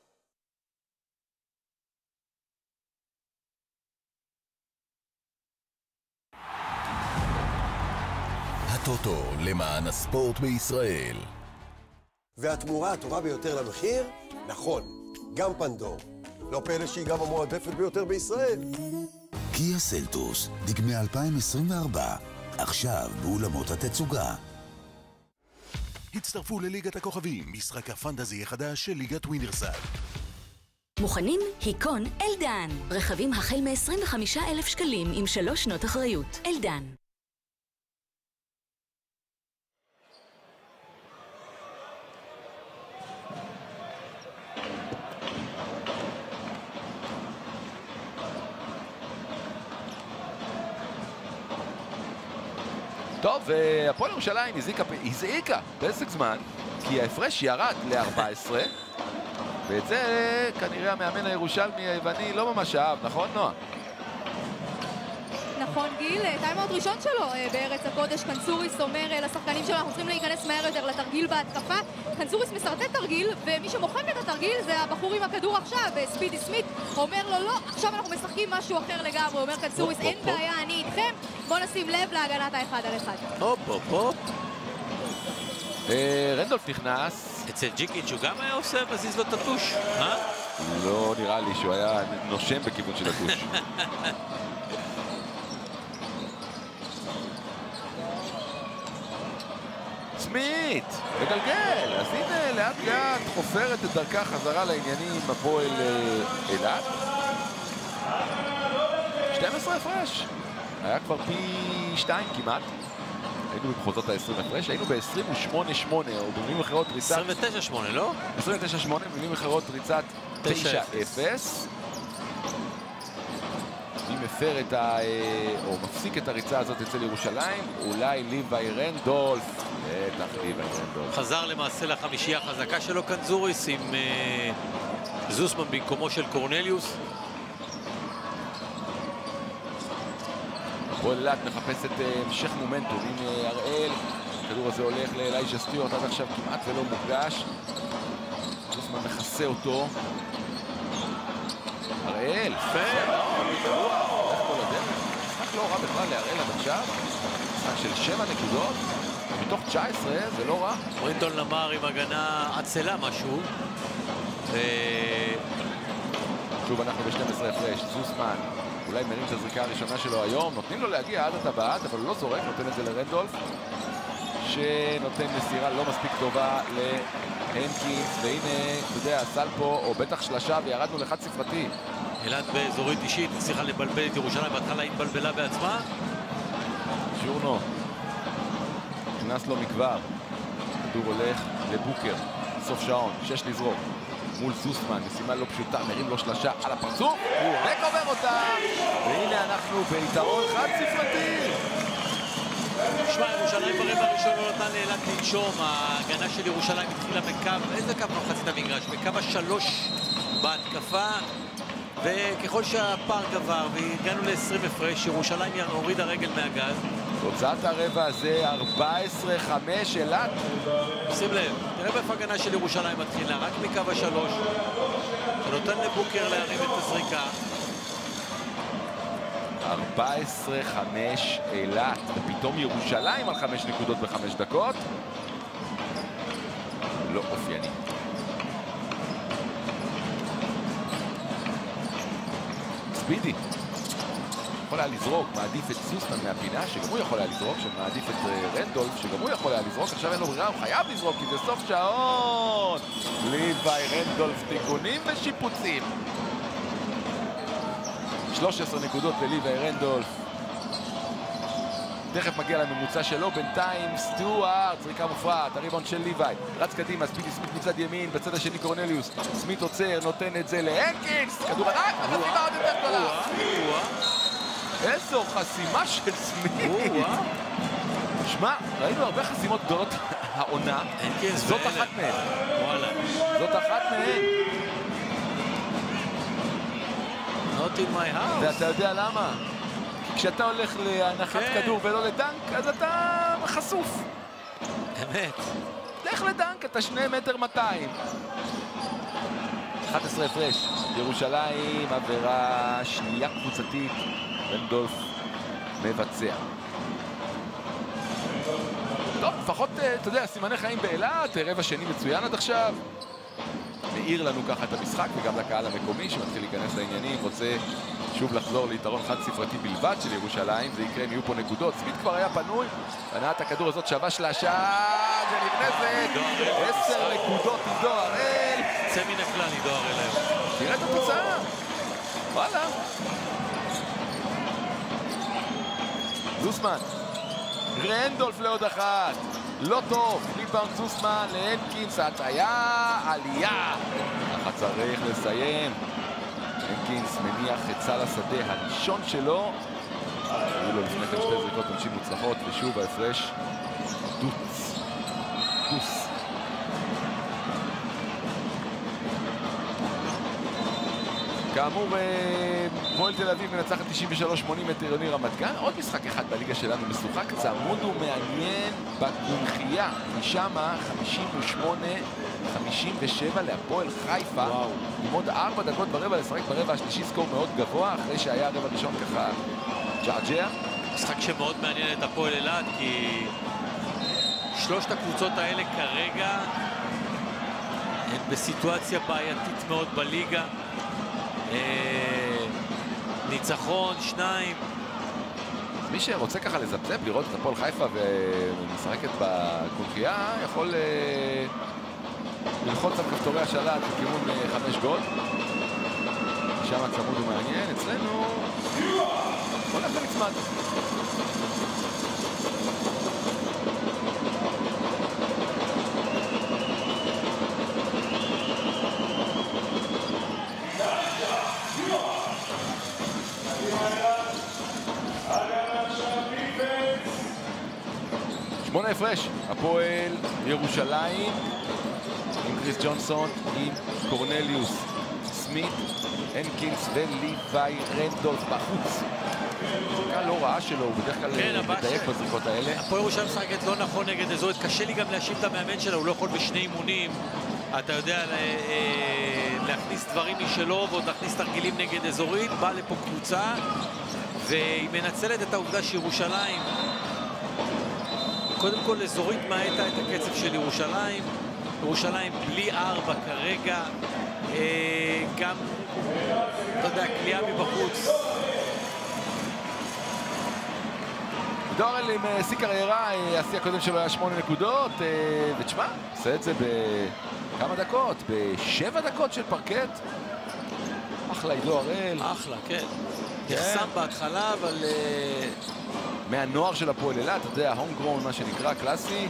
הטוטו למען הספורט בישראל. והתמורה הטובה ביותר למחיר? נכון, גם פנדור. לא פלא שהיא גם המועדפת ביותר בישראל. קיה סלטוס, דגמי 2024. עכשיו באולמות התצוגה. הצטרפו לליגת הכוכבים, משחק הפנטזי החדש של ליגת ווינרסל. מוכנים? היקון אלדן. רכבים החל מ-25,000 שקלים עם 3 שנות אחריות. אלדן. טוב, הפועל ירושלים הזעיקה פסק זמן, כי ההפרש ירד ל-14, ואת זה כנראה המאמן הירושלמי היווני לא ממש אהב, נכון נועה? נכון גיל, טיימאוט ראשון שלו בארץ הקודש. קנצוריס אומר לשחקנים שלו, אנחנו צריכים להיכנס מהר יותר לתרגיל בהתקפה. קנצוריס מסרטט תרגיל, ומי שמוכן את התרגיל זה הבחור עם הכדור עכשיו, ספידי סמית. אומר לו, לא, עכשיו אנחנו משחקים משהו אחר לגמרי. אומר קנצוריס, אין בעיה, אני איתכם. בוא נשים לב להגנת האחד על אחד. הופ. רנדולף נכנס. אצל ג'יקיץ' הוא גם היה עושה מזיז לו את הטוש, לא נראה לי שהוא היה נושם בכיוון של הטוש. סמית, מגלגל, אז הנה לאט לאט חופרת את דרכה חזרה לעניינים עם הפועל אילת. 12 הפרש, היה כבר פי 2 כמעט. היינו במחוזות ה-20 הפרש, היינו ב-28-8 או במילים אחרות ריצת 29-8, לא? 29-8, במילים אחרות ריצת 9-0. מי מפר את או מפסיק את הריצה הזאת אצל ירושלים? אולי ליוואי רנדולף. בטח ליוואי רנדולף. חזר למעשה לחמישייה החזקה שלו קנצוריס עם זוסמן במקומו של קורנליוס. הפועל אילת מחפש את המשך מומנטום עם הראל. הכדור הזה הולך לאלייג'ה סטיוארט, עד עכשיו כמעט ולא מוגש. זוסמן מכסה אותו. הראל, משחק לא רע בכלל להראל עד עכשיו. משחק של 7 נקודות מתוך 19, זה לא רע. ברינטון למר עם הגנה עצלה משהו. שוב אנחנו ב-12 הפרש. זוסמן אולי מרים את הזריקה הראשונה שלו היום, נותנים לו להגיע עד הטבעת, אבל הוא לא זורק, נותן את זה לרנדולף, שנותן מסירה לא מספיק טובה להנקינס, והנה, אתה יודע, סל פה, או בטח שלשה, וירדנו לחד ספרתי. אילת באזורית אישית, הצליחה לבלבל את ירושלים, בהתחלה התבלבלה בעצמה. שורנו, נכנס לו מכבר, כדור הולך לבוקר, סוף שעון, 6 לזרוק. מול זוסמן, משימה לא פשוטה, מרים לו שלשה על הפרצוף, וקובר אותה, והנה אנחנו ביתרון חד ספרתי. שמע, ירושלים ברבע הראשון לא נתן לאילת לנשום. ההגנה של ירושלים התחילה בקו, איזה קו מחצית המגרש? בקו השלוש בהתקפה, וככל שהפער גבר והגענו ל-20 הפרש, ירושלים הורידה רגל מהגז. תוצאת הרבע הזה 14-5 אילת. שים לב, תראה באיפה ההגנה של ירושלים מתחילה, רק מקו השלוש, שנותן לבוקר להרים את הזריקה. 14-5 אילת, ופתאום ירושלים על 5 נקודות ב5 דקות. לא אופייני. ספידי יכול היה לזרוק, מעדיף את סוסמן מהפינה, שגם הוא יכול היה לזרוק, שמעדיף את רנדולף, שגם הוא יכול היה לזרוק, עכשיו אין לו ברירה, הוא חייב לזרוק, כי זה סוף שעון. ליוואי, רנדולף, תיקונים ושיפוצים. 13 נקודות לליוואי רנדולף. תכף מגיע לממוצע שלו, בינתיים סטוארט, זריקה מופרעת, הריבאונד של ליוואי. רץ קדימה, ספידי סמית מצד ימין, בצד השני קורנליוס. סמית עוצר, נותן את זה להנקינס, כדור ענק, חסימה עוד יותר גדולה. איזו חסימה של סמית. שמע, ראינו הרבה חסימות גדולות העונה. זאת אחת מהן. זאת אחת מהן. Not in my house. ואתה יודע למה? כשאתה הולך להנחת כדור ולא לדנק, אז אתה חשוף. אמת. לך לדנק, אתה 2.2 מטר. 11 הפרש. ירושלים, עבירה שנייה קבוצתית. רנדולף מבצע. טוב, לפחות, אתה יודע, סימני חיים באילת, רבע שני מצוין עד עכשיו. מאיר לנו ככה את המשחק, וגם לקהל המקומי שמתחיל להיכנס לעניינים, רוצה שוב לחזור ליתרון חד ספרתי בלבד של ירושלים. זה יקרה אם יהיו פה נקודות. סמית כבר היה פנוי, הנעת הכדור הזאת שווה שלשה, ונכנסת 10 נקודות עידו הראל. צא מן הכלל עידו הראל היום. תראה את התוצאה. וואלה. זוסמן. רנדולף לעוד אחת. לא טוב. ריבאונד זוסמן להנקינס. הטעיה, עלייה. ככה צריך לסיים. הנקינס מניח את סל השדה הראשון שלו. היו לו לפני כן 2 זריקות עונשין מוצלחות, ושוב ההפרש דוץ. כאמור, פועל תל אביב מנצחת 93-80 את עירוני רמת גן. עוד משחק אחד בליגה שלנו משוחק צמוד ומעניין בקונחייה. משם 58-57 להפועל חיפה. עם עוד 4 דקות ברבע לשחק ברבע השלישי, סקור מאוד גבוה, אחרי שהיה הרבע הראשון ככה ג'עג'ע. משחק שמאוד מעניין את הפועל אילת, כי שלושת הקבוצות האלה כרגע הן בסיטואציה בעייתית מאוד בליגה. ניצחון, 2. מי שרוצה ככה לזפזפ, לראות את הפועל חיפה ומשחקת בקונחייה, יכול ללחוץ על כפתורי השלט בכיוון 5 גול. שם הצמוד הוא מעניין. אצלנו בוא נעשה נצמד. שמונה הפרש, הפועל ירושלים עם קריס ג'ונסון, עם קורנליוס, סמית, הנקינס וליוואי רנדולף בחוץ. זריקה לא רעה שלו, הוא בדרך כלל מדייק בזריקות האלה. הפועל ירושלים משחקת לא נכון נגד אזורית, קשה לי גם להאשים את המאמן שלה, הוא לא יכול בשני אימונים, אתה יודע, להכניס דברים משלו ועוד להכניס תרגילים נגד אזורית. באה לפה קבוצה והיא מנצלת את העובדה שירושלים קודם כל אזורית מעטה את הקצב של ירושלים. ירושלים בלי 4 כרגע, גם, אתה יודע, קליעה מבחוץ. דורל עם שיא קריירה, השיא הקודם שלו היה 8 נקודות, ותשמע, עושה את זה בכמה דקות, ב7 דקות של פרקט. אחלה עידו הראל. אחלה, כן. נחסם בהתחלה, אבל מהנוער של הפועל אילת, אתה יודע, הום גרון, מה שנקרא, קלאסי.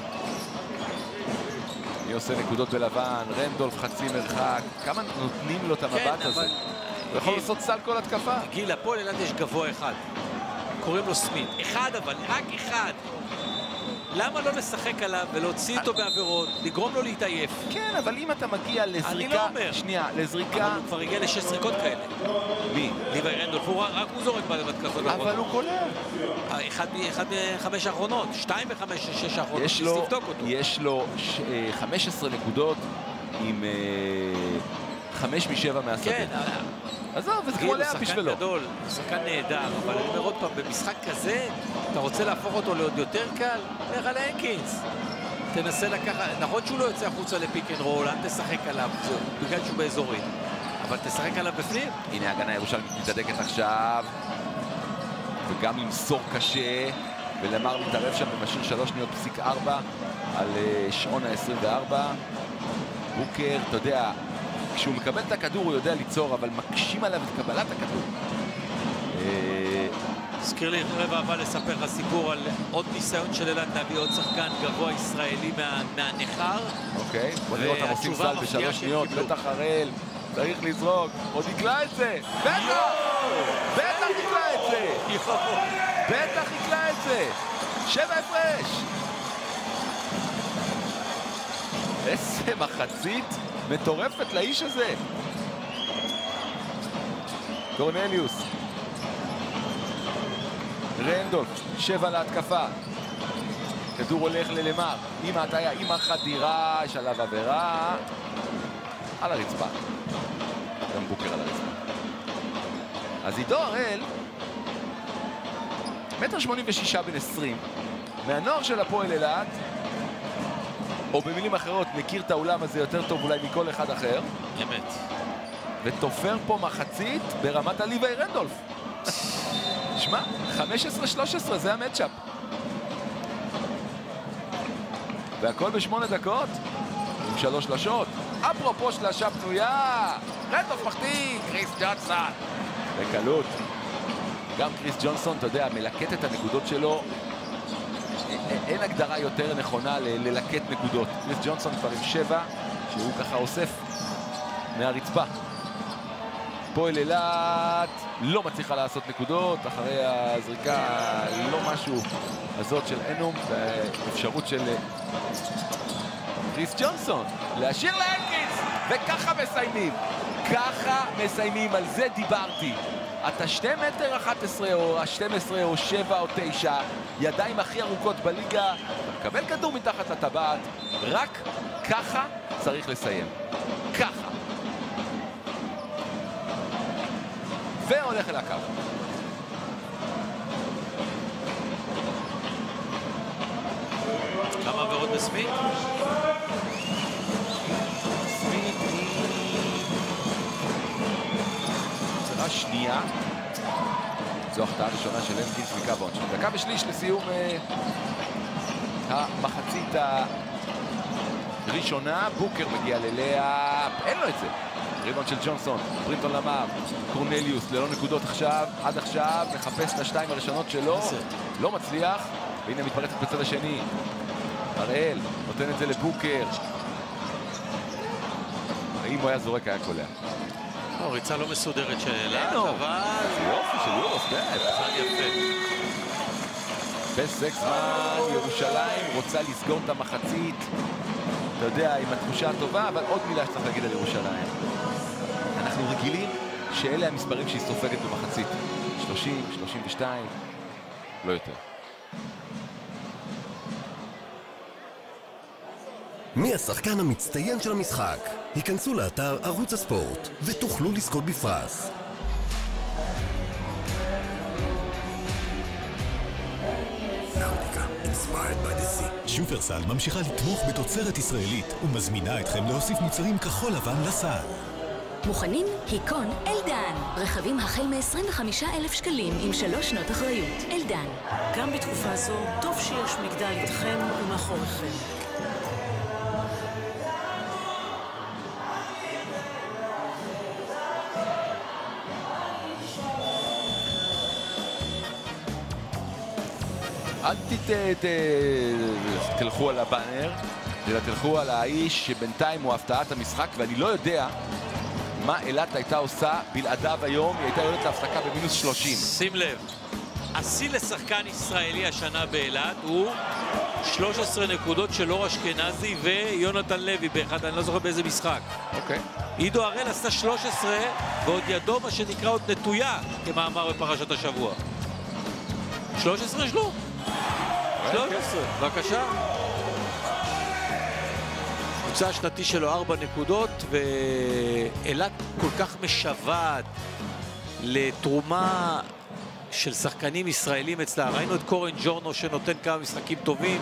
מי עושה נקודות בלבן, רנדולף חצי מרחק, כמה נותנים לו את המבט הזה? הוא יכול לעשות סל כל התקפה. גיל, הפועל אילת יש גבוה אחד. קוראים לו סמית. אחד אבל, רק אחד. למה לא לשחק עליו ולהוציא אותו בעבירות, לגרום לו להתעייף? כן, אבל אם אתה מגיע לזריקה... אני לא אומר. שנייה, לזריקה... אבל הוא כבר הגיע ל6 זריקות כאלה. מי? ליוואי רנדולף, רק הוא זורק בהתקפות. אבל הוא גולל. אחד מ5 האחרונות, 2 ב5-6 האחרונות, שתבדוק אותו. יש לו 15 נקודות עם 5 מ7 מהשדה. כן. עזוב, וזה כמו לאה בשבילו. שחקן גדול, שחקן נהדר, אבל אני אומר עוד פעם, במשחק כזה, אתה רוצה להפוך אותו לעוד יותר קל? לך על הנקינס. תנסה לקחת, נכון שהוא לא יוצא החוצה לפיק אנד רול, אל תשחק עליו, בגלל שהוא באזורי. אבל תשחק עליו בפנים. הנה הגנה ירושלמית מתדקת עכשיו, וגם למסור קשה, ולמר מתערב שם במשאיר 3.4 על שעון ה-24. בוקר, אתה יודע, כשהוא מקבל את הכדור הוא יודע ליצור, אבל מקשים עליו את קבלת הכדור. הזכיר לי רבע הבא לספר לך סיפור על עוד ניסיון של אילת להביא עוד שחקן גבוה ישראלי מהנחר. אוקיי, בוא נראה אותם עושים סל ב3 שניות, בטח הראל, צריך לזרוק, עוד יקלה את זה, בטח! בטח יקלה את זה! בטח יקלה את זה! 7 הפרש! איזה מחצית מטורפת לאיש הזה. קורנליוס, רנדולף, 7 להתקפה, כדור הולך ללמר עם ההטיה, עם החדירה, שלב עבירה על הרצפה, גם בוקר על הרצפה. אז עידו הראל 1.86 בן 20, מהנוער של הפועל אילת, או במילים אחרות, מכיר את האולם הזה יותר טוב אולי מכל אחד אחר. אמת. ותופר פה מחצית ברמת ליוואי רנדולף. שמע, 15-13, זה המצ'אפ. והכל ב8 דקות, עם 3 שלשות. אפרופו שלשה פנויה, רנדולף מחטיא, קריס ג'ונסון. בקלות. גם קריס ג'ונסון, אתה יודע, מלקט את הנקודות שלו. אין הגדרה יותר נכונה ללקט נקודות. קריס ג'ונסון כבר עם 7, שהוא ככה אוסף מהרצפה. פועל אילת לא מצליחה לעשות נקודות, אחרי הזריקה לא משהו הזאת של אנום, ואפשרות של קריס ג'ונסון להשאיר להנקינס, וככה מסיימים. ככה מסיימים, על זה דיברתי. אתה 2.11 מטר או 12 או 7 או 9, ידיים הכי ארוכות בליגה, אתה מקבל כדור מתחת לטבעת, רק ככה צריך לסיים. ככה. והולך אל הקו. כמה עבירות בסמית? סמית צרה שנייה. זו החטאה ראשונה של הנקינס מקו העונשין. דקה ושליש לסיום המחצית הראשונה. בוקר מגיע ללאה, אין לו את זה. ריבאונד של ג'ונסון, ברינטון למר, קורנליוס ללא נקודות עכשיו, עד עכשיו מחפש את השתיים הראשונות שלו, לא מצליח, והנה מתפרצת בצד השני. הראל נותן את זה לבוקר. אם הוא היה זורק היה קולע. ריצה לא מסודרת של אילת, אבל... יופי של יורוס, צד יפה. בסקסמן, ירושלים רוצה לסגור את המחצית. אתה יודע, עם התחושה הטובה, אבל עוד מילה שצריך להגיד על ירושלים. אנחנו רגילים שאלה המספרים שהיא סופגת במחצית. 30, 32, לא יותר. מי השחקן המצטיין של המשחק? היכנסו לאתר ערוץ הספורט ותוכלו לזכות בפרס. שופרסל ממשיכה לתמוך בתוצרת ישראלית ומזמינה אתכם להוסיף מוצרים כחול לבן לסל. מוכנים? היקון אלדן. רכבים החל מ-25,000 שקלים עם 3 שנות אחריות. אלדן. גם בתקופה זו, טוב שיש מגדל איתכם ומאחוריכם. אל תלכו על הבאנר, אלא תלכו על האיש שבינתיים הוא הפתעת המשחק, ואני לא יודע מה אילת הייתה עושה בלעדיו היום. היא הייתה יורדת להפסקה במינוס 30. שים לב, השיא לשחקן ישראלי השנה באילת הוא 13 נקודות של אור אשכנזי ויונתן לוי באחד, אני לא זוכר באיזה משחק. אוקיי. עידו הראל עשה 13 ועוד ידו מה שנקרא עוד נטויה, כמאמר בפרשת השבוע. 13 שלו? 13, בבקשה. ממוצע השנתי שלו 4 נקודות, ואילת כל כך משוועת לתרומה של שחקנים ישראלים אצלה. ראינו את קורן ג'ורנו שנותן כמה משחקים טובים.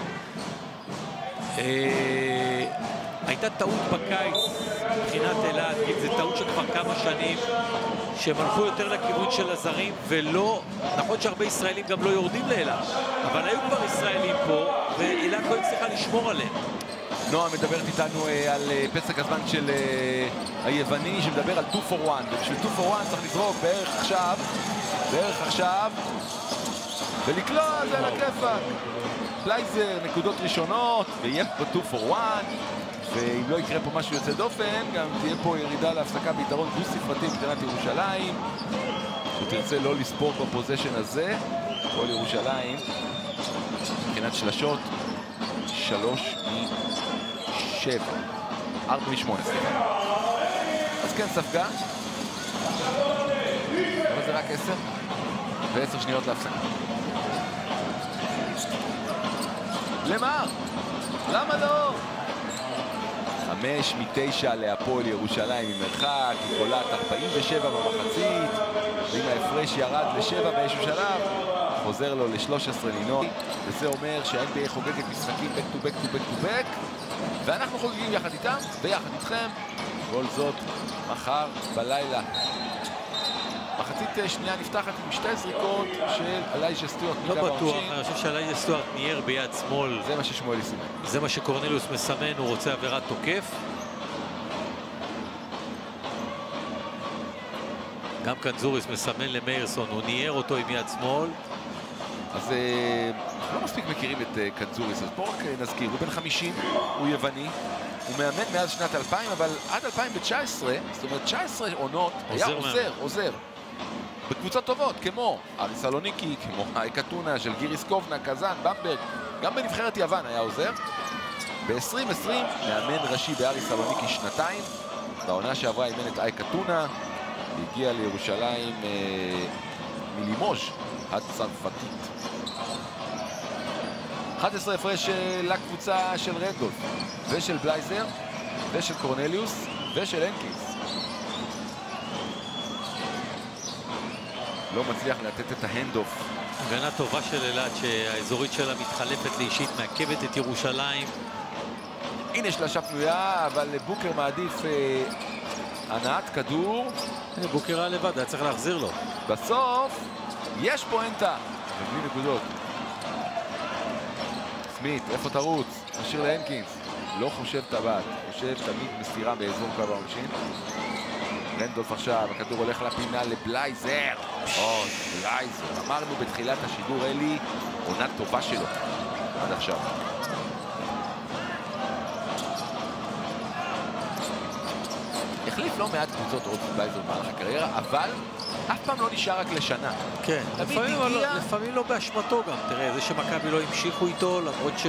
הייתה טעות בקיץ מבחינת אילת, זה טעות של כבר כמה שנים, שהם הלכו יותר לכיוון של הזרים, ולא, נכון שהרבה ישראלים גם לא יורדים לאילת, אבל היו כבר ישראלים פה, ואילת לא הצליחה לשמור עליהם. נועה מדברת איתנו על פסק הזמן של היווני, שמדבר על 2 for 1, ובשביל 2 for 1 צריך לזרוק בערך עכשיו, ולקלוע זה על הכיפאק. בלייזר, נקודות ראשונות, ויהיה פה 2 for 1, ואם לא יקרה פה משהו יוצא דופן, גם תהיה פה ירידה להפסקה ביתרון דו-ספרתי מבחינת ירושלים, שתרצה לא לספור בפוזיישן הזה. כל ירושלים, מבחינת שלשות, 3 מ-7, 4 מ-8, אז כן, ספגה, אבל זה רק 10, ו10 שניות להפסקה. למה? למה לא? 5 מ-9 להפועל ירושלים ממרחק, היא קולעת 47 במחצית, ואם ההפרש ירד ל7 באיזשהו שלב, חוזר לו ל-13 לינוי, וזה אומר שה-NBA חוגגת משחקים back to back to back to back, ואנחנו חוגגים יחד איתם ויחד איתכם, כל זאת מחר בלילה. מחצית שנייה נפתחת עם 2 זריקות של אלייג'ה סטיוארט. לא בטוח, אני חושב שאלייג'ה סטיוארט נייר ביד שמאל. זה מה ששמואל יסמן. זה מה שקורנליוס מסמן, הוא רוצה עבירת תוקף. גם קנזוריס מסמן למיירסון, הוא נייר אותו עם יד שמאל. אז לא מספיק מכירים את קנזוריס, אז פה רק נזכיר, הוא בן 50, הוא יווני, הוא מאמן מאז שנת 2000, אבל עד 2019, זאת אומרת 19 עונות, היה עוזר. בקבוצות טובות, כמו אריס סלוניקי, כמו איקטונה של גיריס קובנה, קזן, במברג, גם בנבחרת יוון היה עוזר. ב-2020 מאמן ראשי באריס סלוניקי 2 בעונה שעברה אימן את איקטונה, הגיע לירושלים מלימוז' הצרפתית. 11 הפרש לקבוצה של רדגולף ושל בלייזר ושל קורנליוס ושל הנקינס. לא מצליח לתת את ההנד-אוף. הגנה טובה של אילת שהאזורית שלה מתחלפת לאישית, מעכבת את ירושלים. הנה שלשה פנויה, אבל בוקר מעדיף הנעת כדור. בוקר היה לבד, היה צריך להחזיר לו. בסוף יש פואנטה ובלי נקודות. סמית, איפה תרוץ? משאיר להנקינס. לא חושב טבעת, חושב תמיד מסירה באזור קו העונשין. רנדולף עכשיו, הכדור הולך לפינה לבלייזר. בלייזר, אמרנו בתחילת השידור, אלי, עונה טובה שלו עד עכשיו. החליף לא מעט קבוצות עוד בלייזר במהלך הקריירה, אבל אף פעם לא נשאר רק לשנה. כן, לפעמים לא באשמתו גם. תראה, זה שמכבי לא המשיכו איתו, למרות ש...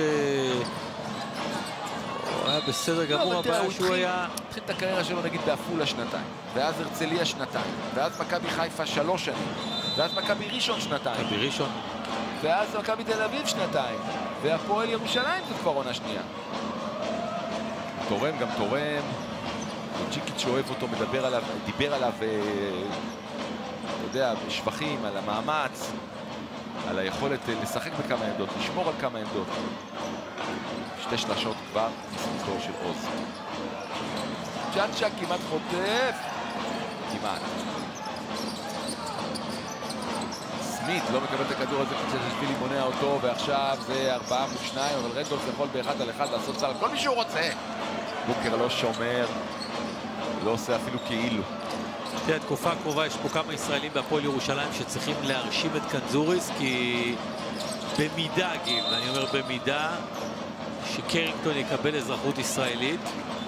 הוא היה בסדר גמור, הבעיה שהוא היה... התחיל את הקריירה שלו נגיד בעפולה 2 שנים, ואז הרצליה 2 שנים, ואז מכבי חיפה 3 שנים, ואז מכבי ראשון 2 שנים. מכבי ראשון. ואז מכבי תל אביב 2 שנים, והפועל ירושלים זה כבר עונה שנייה. תורם גם תורם, ג'יקיץ' שאוהב אותו, דיבר עליו, אתה יודע, שבחים, על המאמץ, על היכולת לשחק בכמה עמדות, לשמור על כמה עמדות. 2 שלשות כבר מספיקו של עוז. צ'אצ'ה כמעט חוטף. כמעט. סמית לא מקבל את הכדור הזה, כששפילי מונע אותו, ועכשיו זה 4 מול 2, אבל רנדולף יכול באחד על אחד לעשות סל כל מי שהוא רוצה. בוקר לא שומר, לא עושה אפילו כאילו. תראה, תקופה הקרובה יש פה כמה ישראלים בהפועל ירושלים שצריכים להרשים את קנזוריס, כי במידה, גיל, ואני אומר במידה, שקרינגטון יקבל אזרחות ישראלית,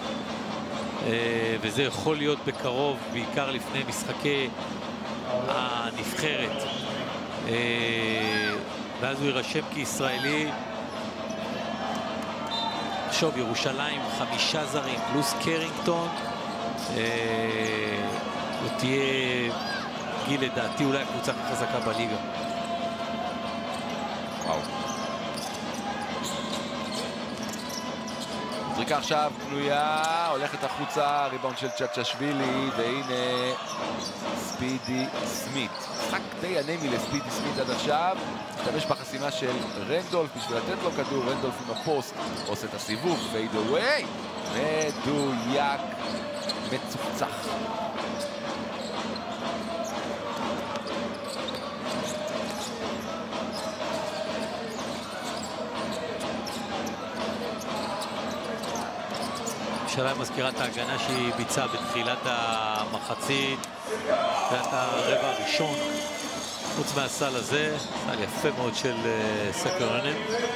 וזה יכול להיות בקרוב, בעיקר לפני משחקי הנבחרת ואז הוא יירשם כישראלי. עכשיו ירושלים 5 זרים פלוס קרינגטון. הוא תהיה גיל לדעתי אולי הקבוצה הכי חזקה בליגה. וואו. זריקה עכשיו פנויה, הולכת החוצה, ריבאונד של צ'צ'שווילי, והנה ספידי סמית. משחק די אנמי לספידי סמית עד עכשיו. משתמש בחסימה של רנדולף בשביל לתת לו כדור. רנדולף עם הפוסט עושה את הסיבוב, פייד אווי, מדויק, מצוחצח. ירושלים מזכירה את ההגנה שהיא ביצעה בתחילת המחצית, בתחילת הרבע הראשון, חוץ מהסל הזה, סל יפה מאוד של סקרנן.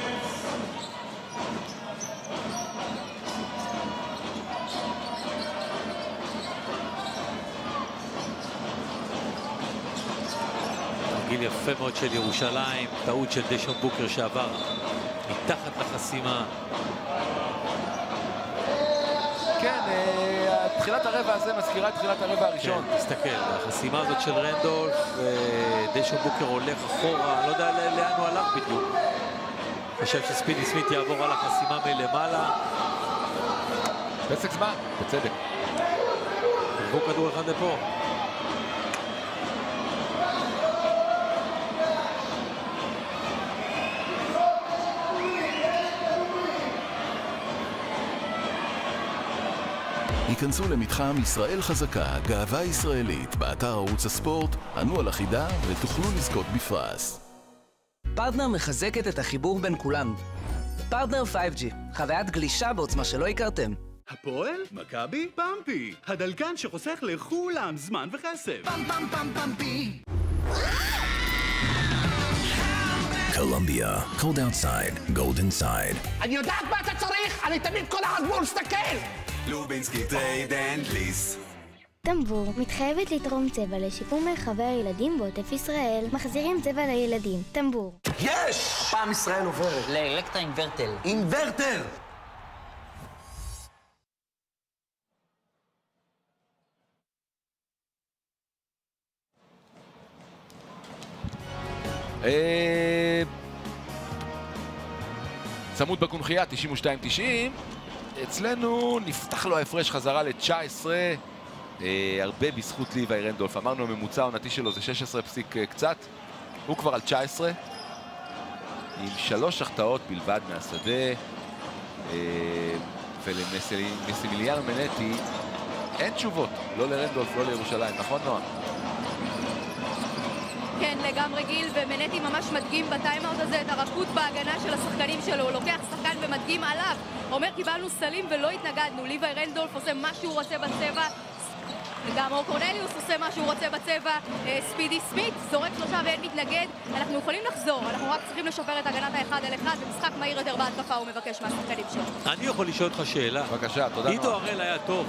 תרגיל יפה מאוד של ירושלים, טעות של דשון בוקר שעבר מתחת לחסימה. כן, תחילת הרבע הזה מזכירה את תחילת הרבע הראשון. כן, תסתכל, החסימה הזאת של רנדולף, דשון בוקר הולך אחורה, אני לא יודע לאן הוא הלך בדיוק. חושב שספידי סמית יעבור על החסימה מלמעלה. פסק זמן, בצדק. תרבו כדור אחד לפה. היכנסו למתחם ישראל חזקה, גאווה ישראלית, באתר ערוץ הספורט, ענו על החידה ותוכלו לזכות בפרס. פרטנר מחזקת את החיבור בין כולם. פרטנר 5G, חוויית גלישה בעוצמה שלא הכרתם. הפועל? מכבי? פמפי. הדלקן שחוסך לכולם זמן וכסף. פם פם פם פמפי. קולומביה, cold outside, gold inside. אני יודעת מה אתה צריך, אני תמיד כל העדבור מסתכל. לובינסקי טרייד אנד ליס. טמבור מתחייבת לתרום צבע לשיפור מרחבי הילדים בעוטף ישראל. מחזירים צבע לילדים. טמבור. יש! הפעם ישראל עוברת לאלקטרה אינברטל. אינברטר! צמוד בקונחייה, 92-90. אצלנו נפתח לו ההפרש חזרה ל-19, הרבה בזכות ליוואי רנדולף. אמרנו הממוצע העונתי שלו זה 16 פסיק קצת, הוא כבר על 19 עם 3 החטאות בלבד מהשדה, ולמסימיליאנו מנטי אין תשובות, לא לרנדולף, לא לירושלים, נכון נועה? כן, לגמרי גיל, ומנטי ממש מדגים בטיימאוט הזה את הרכות בהגנה של השחקנים שלו. הוא לוקח שחקן ומדגים עליו, אומר קיבלנו סלים ולא התנגדנו. ליוואי רנדולף עושה מה שהוא רוצה בצבע, גם קורנליוס עושה מה שהוא רוצה בצבע. ספידי סמית זורק 3 ואין מתנגד. אנחנו יכולים לחזור, אנחנו רק צריכים לשפר את הגנת האחד על אחד, ומשחק מהיר יותר בהתקפה הוא מבקש מהשחקנים שלו. אני יכול לשאול אותך שאלה. בבקשה, תודה נועה. עידו הראל היה טוב.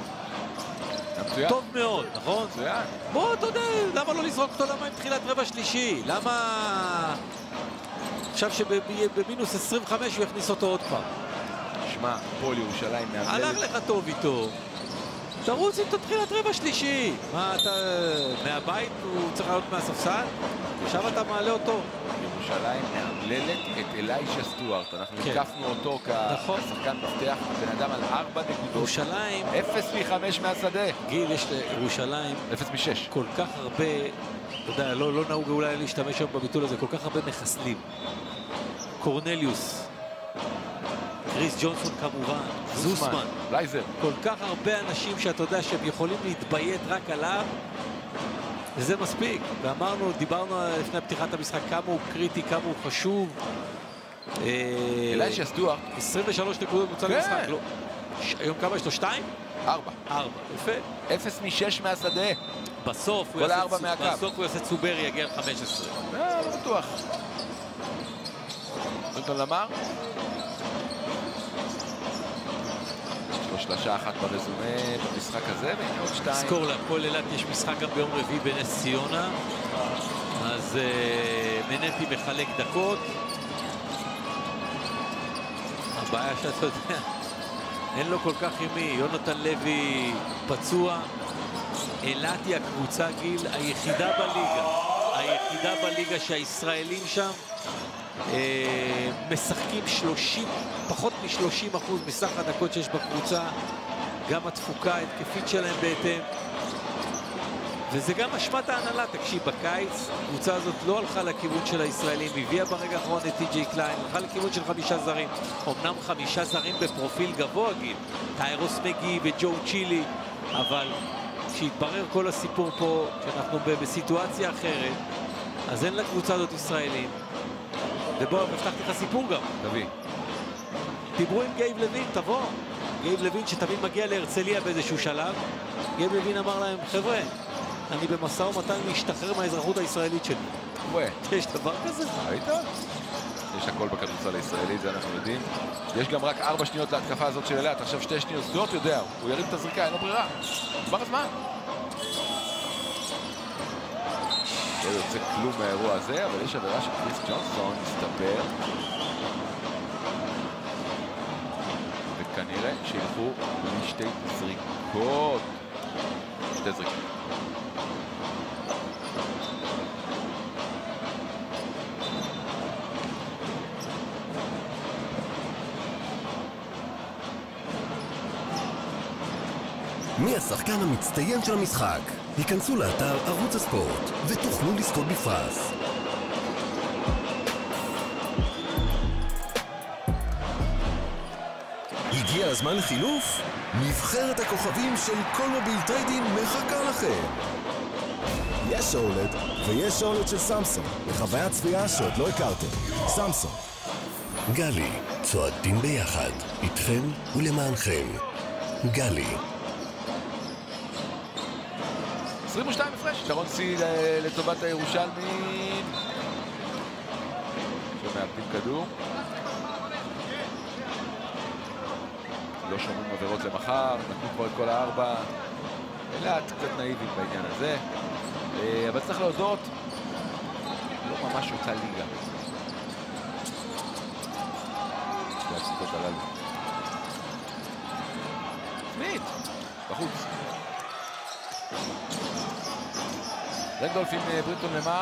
טוב מאוד, נכון? בוא, אתה יודע, למה לא לזרוק אותו למה עם תחילת רבע שלישי? למה עכשיו שבמינוס 25 הוא יכניס אותו עוד פעם? שמע, פועל ירושלים מאמללת. הלך לך טוב איתו. תרוץ איתו תחילת רבע שלישי. מה, אתה מהבית הוא צריך לעלות מהספסל? עכשיו אתה מעלה אותו. ירושלים מאמללת את אליישה סטוארט. אנחנו הקפנו אותו כשחקן מפתח, בן אדם על 4 נקודות. ירושלים 0 מ-5 מהשדה. גיל, יש לירושלים 0 מ-6. כל כך הרבה, אתה יודע, לא נהוג אולי להשתמש היום בביטול הזה, כל כך הרבה מחסלים. קורנליוס, קריס ג'ונסון כמובן, זוסמן, לייזר. כל כך הרבה אנשים שאתה יודע שהם יכולים להתביית רק עליו, וזה מספיק. ואמרנו, דיברנו לפני פתיחת המשחק כמה הוא קריטי, כמה הוא חשוב. אליישה סטוארט 23 נקודות מוצא למשחק. היום כמה יש לו? 2? 4. יפה. 0 מ-6 מהשדה. בסוף הוא יעשה צוברי, יגיע עם 15. לא בטוח. נותן למר. שלושה אחת ברזומה במשחק הזה, והנה עוד 2. זכור להפועל אילת יש משחק גם ביום רביעי בנס ציונה. אז מנטי מחלק דקות. הבעיה שאתה יודע, אין לו כל כך עם מי. יונתן לוי פצוע. אילת היא הקבוצה, גיל, היחידה בליגה שהישראלים שם משחקים פחות מ-30% מסך הדקות שיש בקבוצה. גם התפוקה ההתקפית שלהם בהתאם. וזה גם אשמת ההנהלה. תקשיב, בקיץ הקבוצה הזאת לא הלכה לכיוון של הישראלים, הביאה ברגע האחרון את טי.ג'יי קליין, הלכה לכיוון של 5 זרים. אמנם 5 זרים בפרופיל גבוה, גיל, טיירוס מגי וג'ו צ'ילי, אבל כשהתברר כל הסיפור פה, שאנחנו בסיטואציה אחרת, אז אין לקבוצה הזאת ישראלים. ובואו, הבטחתי לך סיפור גם. תביא. דיברו עם גייב לוין, תבוא. גייב לוין שתמיד מגיע להרצליה באיזשהו שלב, גייב לוין אמר להם, חבר'ה, אני במשא ומתן להשתחרר מהאזרחות הישראלית שלי. יש דבר כזה? ראית? יש הכל בכדורסל הישראלי, זה אנחנו יודעים. יש גם רק 4 שניות להתקפה הזאת של אילת, עכשיו 2 שניות סדות, יודע, הוא ירים את הזריקה, אין לו ברירה. כבר הזמן. לא יוצא כלום מהאירוע הזה, אבל יש עבירה של קריס ג'ונסון, מסתבר. וכנראה שילכו בלי 2 זריקות. 2 זריקות. מי השחקן המצטיין של המשחק? היכנסו לאתר ערוץ הספורט ותוכלו לזכות בפרס. הגיע הזמן לחילוף? נבחרת הכוכבים של כל מוביל טריידינג מחכה לכם. יש אולד ויש אולד של סמסונג, לחוויית צפייה שעוד לא הכרתם. סמסונג. גלי, צועדים ביחד, איתכם ולמענכם. גלי. 22 הפרש, יתרון שיא לטובת הירושלמים. שמאבדים כדור. לא שומעים עבירות למחר, נתנו כבר את כל 4. אילת קצת נאיבית בעניין הזה. אבל צריך להודות, לא ממש אותה ליגה. שתי הפסיקות הללו. סמית, בחוץ. רנדולף עם ברינטון למר.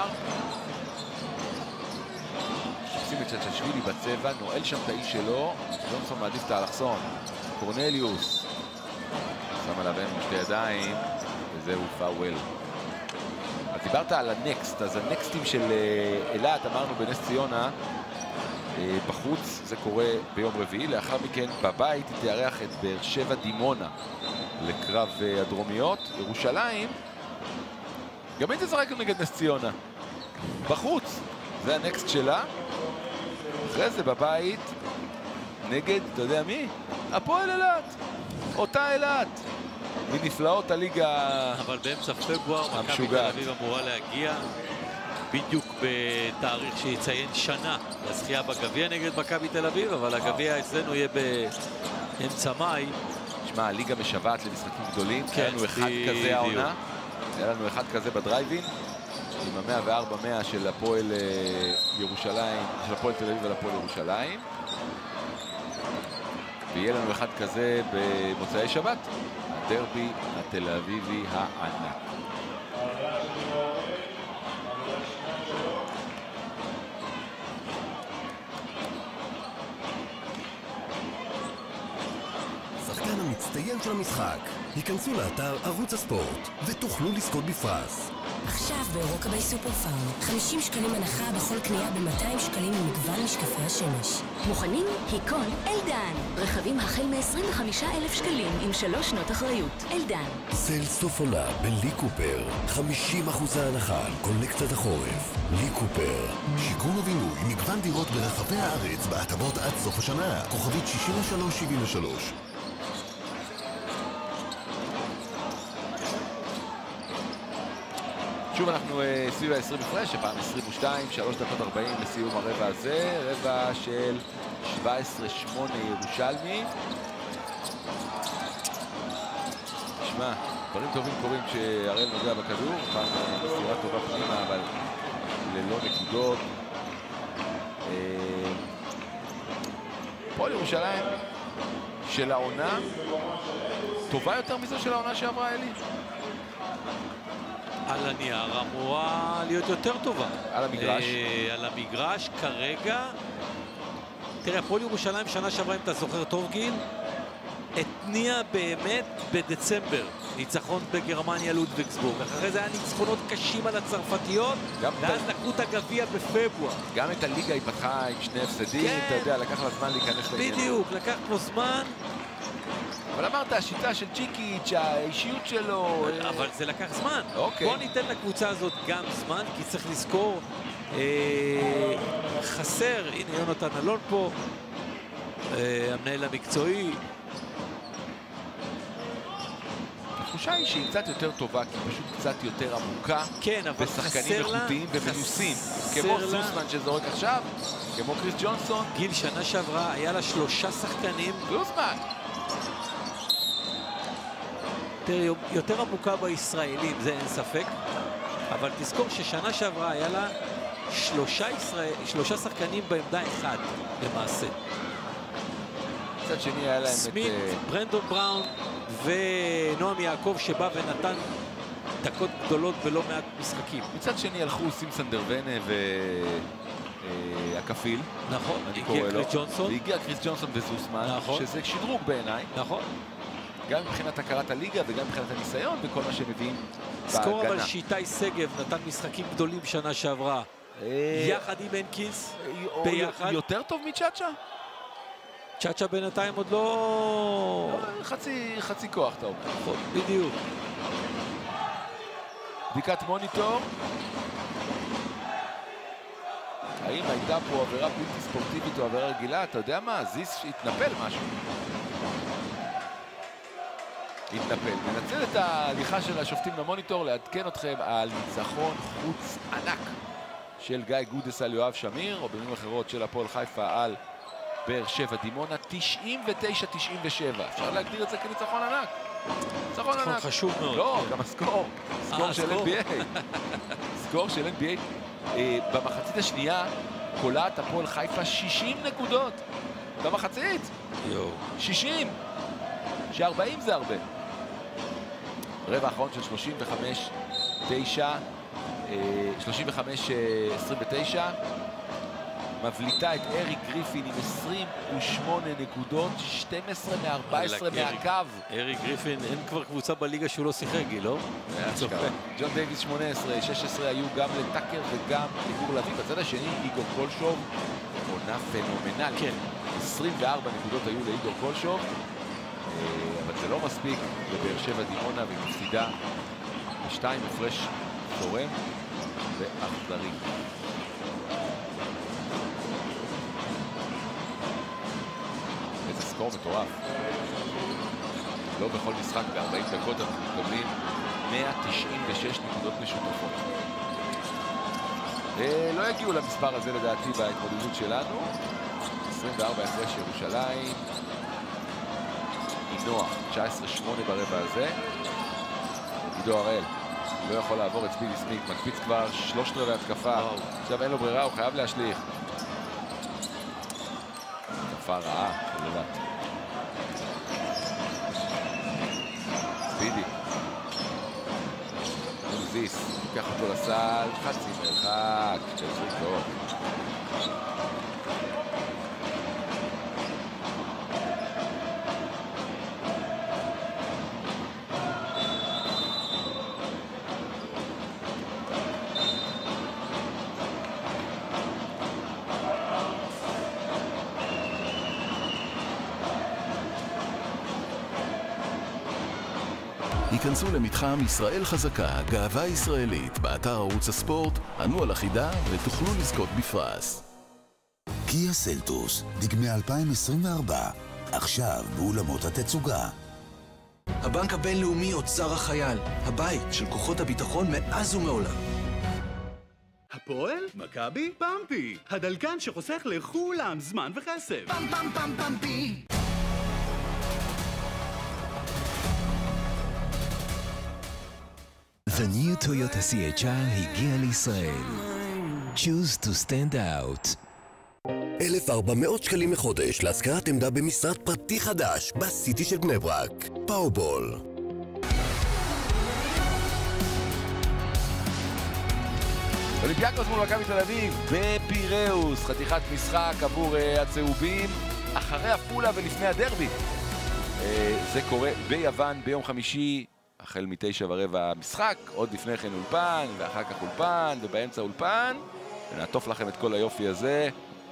שים את צ'צ'שווילי בצבע, נועל שם את האיש שלו. ג'ונסון מעדיף את האלכסון. קורנליוס. שם עליו עם 2 ידיים, וזהו פאוול. אז דיברת על הנקסט, אז הנקסטים של אילת, אמרנו בנס ציונה, בחוץ זה קורה ביום רביעי, לאחר מכן בבית היא תארח את באר שבע דימונה לקרב הדרומיות. ירושלים גם היא תשחק נגד נס ציונה בחוץ, זה הנקסט שלה. אחרי זה בבית נגד, אתה יודע מי? הפועל אילת, אותה אילת מנפלאות הליגה. אבל באמצע פברואר מכבי תל אביב אמורה להגיע בדיוק בתאריך שיציין שנה לזכייה בגביע נגד מכבי תל אביב, אבל הגביע אצלנו יהיה באמצע מאי. תשמע, הליגה משוועת למשחקים גדולים, היה לנו אחד כזה העונה, היה לנו אחד כזה בדרייבין עם ה-104-100 של הפועל ירושלים, של הפועל תל אביב ולפועל ירושלים, ויהיה לנו אחד כזה במוצאי שבת, הדרבי התל אביבי הענק. השחקן המצטיין של המשחק. היכנסו לאתר ערוץ הספורט ותוכלו לזכות בפרס. עכשיו ברוקאביי סופר פארם, 50 שקלים הנחה בכל קנייה ב-200 שקלים ממגוון משקפי השמש. מוכנים? היקון אלדן. רכבים החל מ-25,000 שקלים עם 3 שנות אחריות. אלדן. סל סוף עונה בלי קופר. 50% הנחה על קולקציית החורף. לי קופר. שיכון ובינוי, מגוון דירות ברחבי הארץ בהטבות עד סוף השנה. כוכבית 6373. שוב אנחנו סביב ה-20 הפרש, הפעם 22, 3 דקות 40 לסיום הרבע הזה, רבע של 17-8 ירושלמי. תשמע, דברים טובים קורים כשהראל נוגע בכדור, פעם מסירה טובה פנימה, אבל ללא נקודות. הפועל ירושלים של העונה טובה יותר מזו של העונה שעברה, אלי? על הנייר אמורה להיות יותר טובה. על המגרש? על המגרש כרגע. תראה, הפועל ירושלים שנה שעברה, אם אתה זוכר טוב גיל, התניע באמת בדצמבר. ניצחון בגרמניה לודוויגסבורג. אחרי זה היה ניצחונות קשים על הצרפתיות, ואז לקחו את הגביע בפברואר. גם את הליגה היא פתחה עם שני הפסדים, אתה יודע, לקח לה זמן להיכנס לעניין. בדיוק, לקח לו זמן. אבל אמרת, השיטה של צ'יקיץ', האישיות שלו... אבל זה לקח זמן. אוקיי. בוא ניתן לקבוצה הזאת גם זמן, כי צריך לזכור, חסר, הנה יונתן אלון פה, המנהל המקצועי. התחושה היא שהיא קצת יותר טובה, כי היא פשוט קצת יותר עמוקה. כן, אבל ושחקנים איכותיים ומנוסים. כמו סוסמן שזורק עכשיו, כמו קריס ג'ונסון. גיל, שנה שעברה היה לה 3 שחקנים. סוסמן. תראה, יותר עמוקה בישראלים, זה אין ספק. אבל תזכור ששנה שעברה היה לה 3 שחקנים בעמדה 1, למעשה. מצד שני היה להם סמית, ברנדון בראון ונועם יעקב שבא ונתן דקות גדולות ולא מעט משחקים. מצד שני הלכו סימסון דרבנה והכפיל. נכון, הגיע קריס ג'ונסון. והגיע קריס ג'ונסון וזוסמן, נכון. שזה שדרוג בעיניי. נכון. גם מבחינת הכרת הליגה וגם מבחינת הניסיון וכל מה שמביאים בהגנה. זכור אבל שאיתי שגב נתן משחקים גדולים שנה שעברה. יחד עם הנקינס, ביחד. יותר טוב מצ'אצ'ה? צ'אצ'ה בינתיים עוד לא... חצי כוח, אתה אומר. בדיוק. בדיקת מוניטור. האם הייתה פה עבירה בלתי ספורטיבית או עבירה רגילה? אתה יודע מה? זיס התנפל משהו. התנפל. ננצל את ההליכה של השופטים למוניטור לעדכן אתכם על ניצחון חוץ ענק של גיא גודס על יואב שמיר, או במילים אחרות של הפועל חיפה על באר שבע דימונה, 99-97. אפשר להגדיר את זה כניצחון ענק. ניצחון ענק. חשוב מאוד. לא, גם הסקור. סקור של NBA. סקור של NBA. במחצית השנייה קולעת הפועל חיפה 60 נקודות. במחצית. 60. ש-40 זה הרבה. רבע האחרון של 35-29. מבליטה את אריק גריפין עם 28 נקודות, 12 מ-14 מהקו. אריק גריפין, אין כבר קבוצה בליגה שהוא לא שיחק, לא? ג'ון דייביס 18, 16 היו גם לטאקר וגם לגור לוי. בצד השני, איגור קולשוב, עונה פנומנלית. 24 נקודות היו לאיגור קולשוב, אבל זה לא מספיק לבאר שבע דימונה, והיא מפסידה 2 הפרש תורם ואכזרי. סקור מטורף. לא בכל משחק ב-40 דקות אנחנו מקבלים 196 נקודות משותפות. לא יגיעו למספר הזה לדעתי בהתמודדות שלנו. 24 הפרש ירושלים. נוח, 19-8 ברבע הזה. עידו הראל לא יכול לעבור את ספידי סמית, מקפיץ כבר 3/4 התקפה. עכשיו אין לו ברירה, הוא חייב להשליך. התקפה רעה, חלולת. ספידי. זיס, ייקח אותו לסל, חצי מרחק, שתי זריקות. היכנסו למתחם ישראל חזקה, גאווה ישראלית, באתר ערוץ הספורט, ענו על החידה ותוכלו לזכות בפרס. קיה סלטוס, דגמי 2024, עכשיו באולמות התצוגה. הבנק הבינלאומי אוצר החייל, הבית של כוחות הביטחון מאז ומעולם. הפועל, מכבי, פמפי. הדלקן שחוסך לכולם זמן וכסף. פם פם פם פמפי. The new Toyota CHR הגיע לישראל. Choose to stand out. 1,400 שקלים לחודש להשכרת עמדה במשרד פרטי חדש בסיטי של בני ברק. פאורבול. אולימפיאקוס מול מכבי תל אביב בפיראוס, חתיכת משחק עבור הצהובים אחרי עפולה ולפני הדרבי. זה קורה ביוון ביום חמישי, החל 9:15 המשחק, עוד לפני כן אולפן, ואחר כך אולפן, ובאמצע אולפן. ונעטוף לכם את כל היופי הזה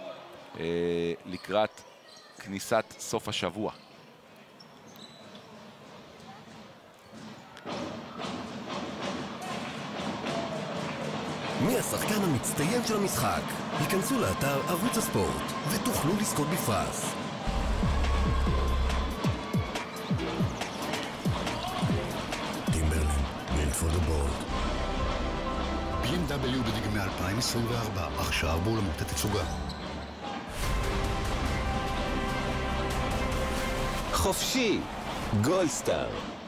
לקראת כניסת סוף השבוע. מי השחקן המצטיין של המשחק? היכנסו לאתר ערוץ הספורט ותוכלו לזכות בפרס. טימברלין, built for the bold. BMW בדגמי 2024, עכשיו באולמות התצוגה. חופשי, גולדסטאר.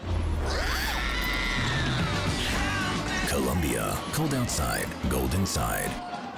Columbia, cold outside, gold inside.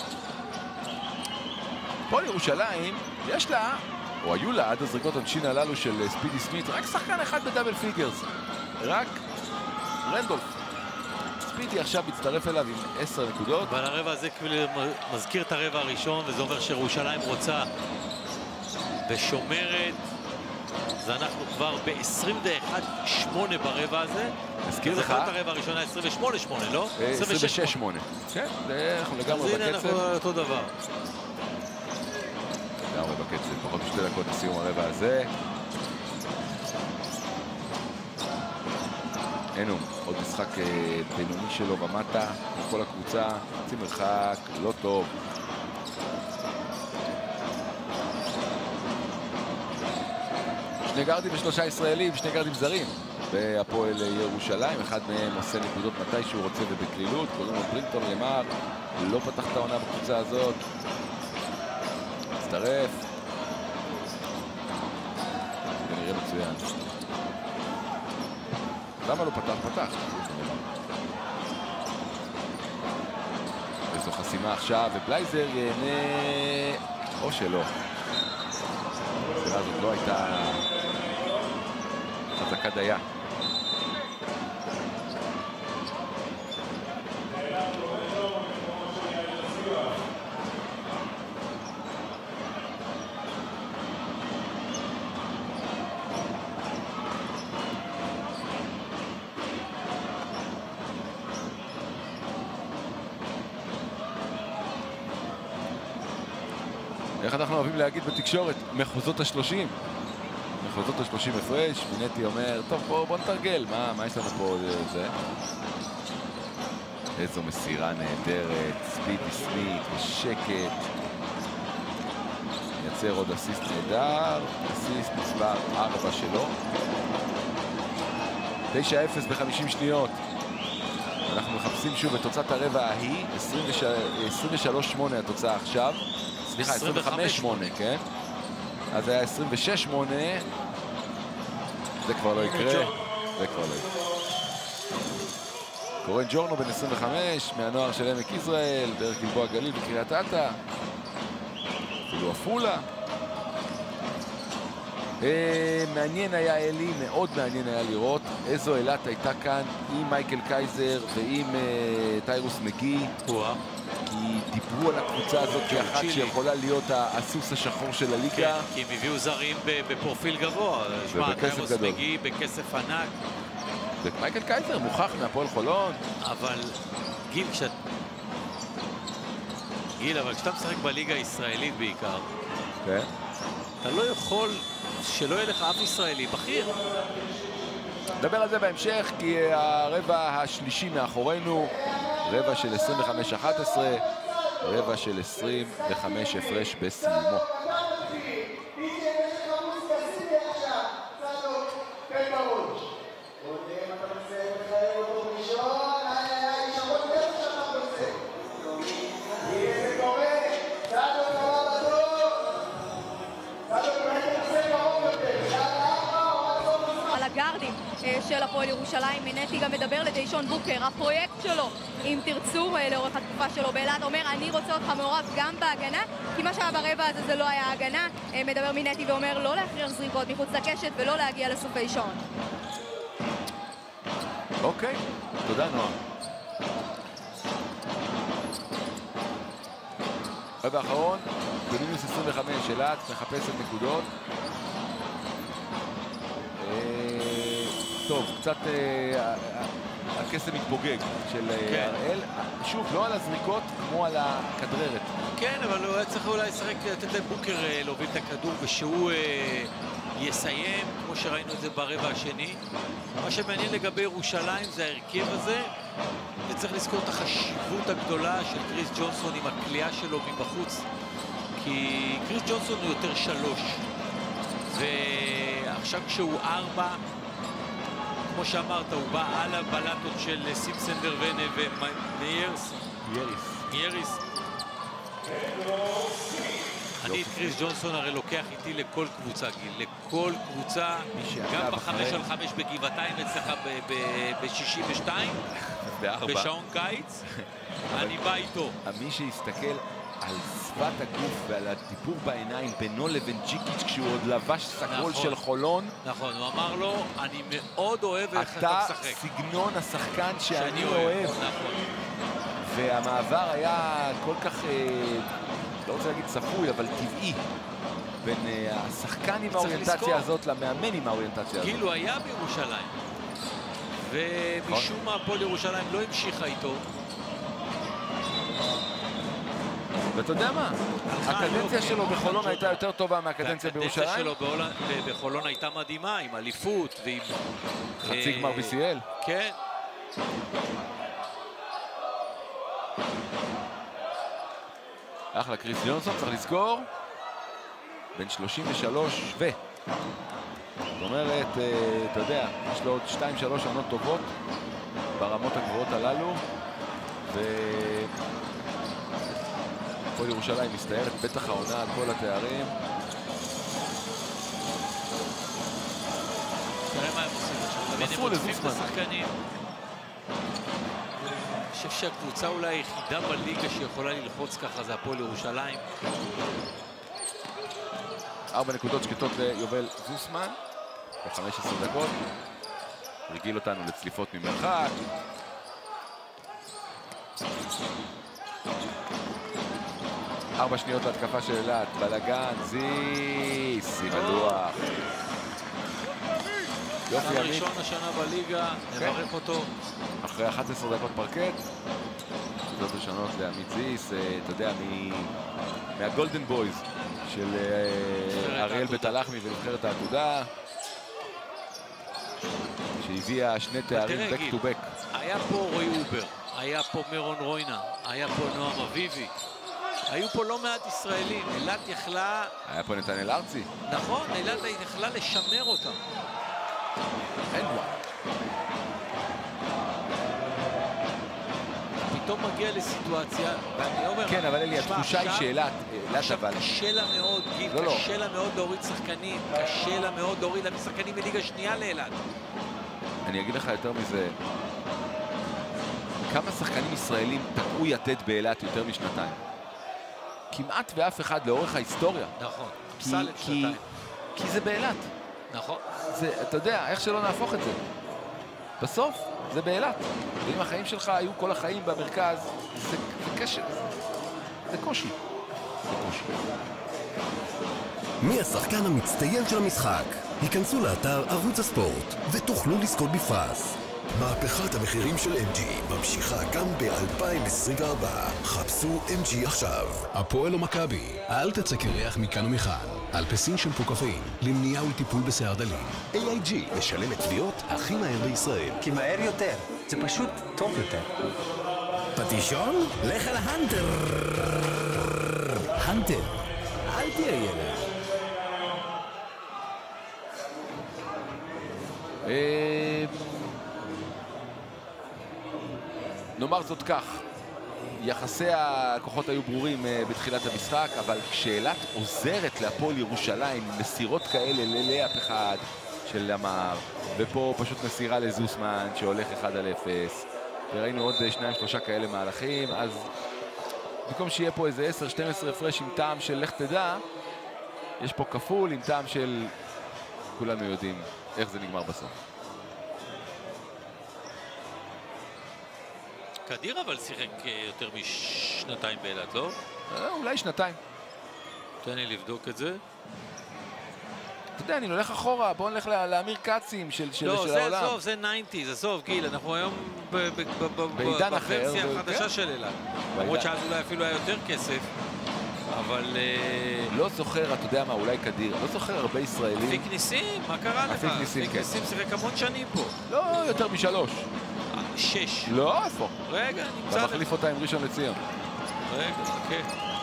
פה לירושלים יש לה, או היו לה עד הזריקות עונשין הללו של ספידי סמית, רק שחקן אחד בדאבל פיגרס, רק רנדולף. ספידי עכשיו מצטרף אליו עם 10 נקודות. אבל הרבע הזה כאילו מזכיר את הרבע הראשון, וזה אומר שירושלים רוצה ושומרת. אז אנחנו כבר ב-21-8 ברבע הזה. נזכיר לך. זכרת הרבע הראשונה 28-8, לא? 26-8. כן, אנחנו לגמרי בקצב. אז הנה אנחנו אותו דבר. לגמרי בקצב, פחות משתי דקות לסיום הרבע הזה. אינום, עוד משחק בינוני שלו ומטה, כל הקבוצה, חצי מרחק, לא טוב. שני גרדים ושלושה ישראלים, שני גרדים זרים בהפועל ירושלים, אחד מהם עושה נקודות מתי שהוא רוצה ובקלילות, קוראים לו ברינגטון למר, לא פתח את העונה בקבוצה הזאת, מצטרף, זה נראה מצוין. למה לא פתח? וזו חסימה עכשיו, ובלייזר ייהנה או שלא. הסבירה הזאת לא הייתה חזקה דייה. איך אנחנו אוהבים להגיד בתקשורת? מחוזות ה-30. מחוזות ה-30 הפרש. מינטי אומר, טוב, בוא נתרגל. מה יש לנו פה? זה? איזו מסירה נהדרת. ספידי סמית בשקט. מייצר עוד אסיסט נהדר. אסיסט מספר 4 שלו. 9-0 ב-50 שניות. אנחנו מחפשים שוב את תוצאת הרבע ההיא. 23-8 התוצאה עכשיו. סליחה, 25-8, כן? אז היה 26-8. זה כבר לא יקרה. זה כבר לא יקרה. קורן ג'ורנו בן 25, מהנוער של עמק יזרעאל, דרך גלבוע גליל בקריית אתא. אפילו עפולה. מעניין היה אלי, מאוד מעניין היה לראות איזו אילת הייתה כאן עם מייקל קייזר ועם טיירוס מגי. כי דיברו על הקבוצה הזאת כאחת שיכולה להיות הסוס השחור של הליגה. כן, כי הם הביאו זרים בפרופיל גבוה. שמע, טיירוס מגי בכסף ענק. מייקל קייזר מוכח מהפועל חולון. אבל גיל, אבל כשאתה משחק בליגה הישראלית בעיקר, כן. אתה לא יכול שלא יהיה לך אף ישראלי בכיר. נדבר על זה בהמשך, כי הרבע השלישי מאחורינו, רבע של 25-11, רבע של 25 הפרש בסיומו. של הפועל הפועל ירושלים. מינטי גם מדבר לדיישון בוקר, הפרויקט שלו, אם תרצו, לאורך התקופה שלו באילת, אומר אני רוצה אותך מעורב גם בהגנה, כי מה שהיה ברבע הזה זה לא היה הגנה. מדבר מינטי ואומר לא להכריח זריקות מחוץ לקשת ולא להגיע לסופי שעון. אוקיי, תודה נועם. רבע האחרון, במינוס 25, אילת מחפשת נקודות. טוב, קצת הקסם מתפוגג של הראל. שוב, לא על הזריקות כמו על הכדררת. כן, אבל הוא היה צריך אולי לשחק, לתת לבוקר להוביל את הכדור ושהוא יסיים, כמו שראינו את זה ברבע השני. מה שמעניין לגבי ירושלים זה ההרכב הזה, וצריך לזכור את החשיבות הגדולה של קריס ג'ונסון עם הקליעה שלו מבחוץ, כי קריס ג'ונסון הוא יותר 3, ועכשיו כשהוא 4, כמו שאמרת, הוא בא על הבלטות של סימפסון דרבנה ומייריס. אני את קריס ג'ונסון הרי לוקח איתי לכל קבוצה, גיל, לכל קבוצה, גם ב5-על-5 בגבעתיים אצלך ב-62, בשעון קיץ, אני בא איתו. מי שיסתכל על שפת הגוף ועל הדיבור בעיניים בינו לבין ג'יקיץ' כשהוא עוד לבש סגול של חולון. נכון, הוא אמר לו, אני מאוד אוהב איך אתה משחק. אתה סגנון השחקן שאני אוהב. והמעבר היה כל כך, לא רוצה להגיד צפוי, אבל טבעי, בין השחקן עם האוריינטציה הזאת למאמן עם האוריינטציה הזאת. כאילו היה בירושלים, ומשום מה הפועל ירושלים לא המשיכה איתו. ואתה יודע מה? הקדנציה שלו בחולון הייתה יותר טובה מהקדנציה בירושלים. הקדנציה שלו בחולון הייתה מדהימה, עם אליפות ועם... חצי גמר BCL. כן. אחלה, קריס ג'ונסון, צריך לזכור, בין 33 ו... זאת אומרת, אתה יודע, יש לו עוד 2-3 עונות טובות ברמות הגבוהות הללו, הפועל ירושלים מסתערת בטח העונה על כל התארים. תראה מה הם עושים עכשיו. מסרו לזוסמן. אני חושב שהקבוצה אולי היחידה בליגה שיכולה ללחוץ ככה זה הפועל ירושלים. 4 נקודות שקטות ליובל זוסמן ב-15 דקות. רגיל אותנו לצליפות ממרחק. ארבע שניות להתקפה של אילת, בלגן, זיס, עם הדוח. יופי ימית. הראשון השנה בליגה, נברך אותו. אחרי 11 דקות פרקט. זאת ראשונות לעמית זיס, אתה יודע, מהגולדן בויז של אריאל בית הלחמי ונבחרת העתודה, שהביאה שני תארים back to back. היה פה רועי אובר, היה פה מירון רוינה, היה פה נועם אביבי. היו פה לא מעט ישראלים, אילת יכלה... היה פה נתנאל ארצי. נכון, אילת יכלה לשמר אותם. אין וואו. פתאום מגיע לסיטואציה, ואני אומר... כן, אבל אלי, התחושה היא שאילת, אבל... קשה לה מאוד, גיל, קשה לה מאוד להוריד שחקנים, קשה לה מאוד להוריד להביא שחקנים מליגה שנייה לאילת. אני אגיד לך יותר מזה, כמה שחקנים ישראלים תקעו יתד באילת יותר משנתיים? כמעט ואף אחד לאורך ההיסטוריה. נכון, פסל את שנתיים. כי זה באילת. נכון. אתה יודע, איך שלא נהפוך את זה. בסוף, זה באילת. ואם החיים שלך היו כל החיים במרכז, זה קשה. זה קושי. מי השחקן המצטיין של המשחק? היכנסו לאתר ערוץ הספורט ותוכלו לזכות בפרס. מהפכת המחירים של MG ממשיכה גם ב-2024. חפשו MG עכשיו. הפועל או מכבי, אל תצא קרח מכאן ומכאן. אלפסין שמפו קפאין, למניעה ולטיפול בשיער דלים. AIG משלם את תביעות הכי מהר בישראל. כי מהר יותר, זה פשוט טוב יותר. פטישון? לך על הנטר. הנטר, אל תהיה ילד. נאמר זאת כך, יחסי הכוחות היו ברורים בתחילת המשחק, אבל כשאילת עוזרת להפועל ירושלים עם מסירות כאלה ללאפ אחד, של המער, ופה פשוט מסירה לזוסמן שהולך 1-0, וראינו עוד 2-3 כאלה מהלכים, אז במקום שיהיה פה איזה 10-12 הפרש עם טעם של לך תדע, יש פה כפול עם טעם של כולנו יודעים איך זה נגמר בסוף. קדיר אבל שיחק יותר משנתיים באילת, לא? אולי שנתיים. תן לי לבדוק את זה. אתה יודע, אני הולך אחורה, בואו נלך לאמיר קאצים של העולם. לא, זה עזוב, זה 90, זה עזוב, גיל, אנחנו היום בעידן אחר. בוורסיה החדשה של אילת. למרות שאז אולי אפילו היה יותר כסף, אבל... לא זוכר, אתה יודע מה, אולי קדיר, לא זוכר הרבה ישראלים. אפיק ניסים, מה קרה לך? אפיק ניסים, כן. אפיק ניסים שיחק המון שנים פה. לא, יותר מ3. 6. לא, איפה? רגע, נמצא... אתה מחליף אותה עם ראשון לציון. רגע, אוקיי.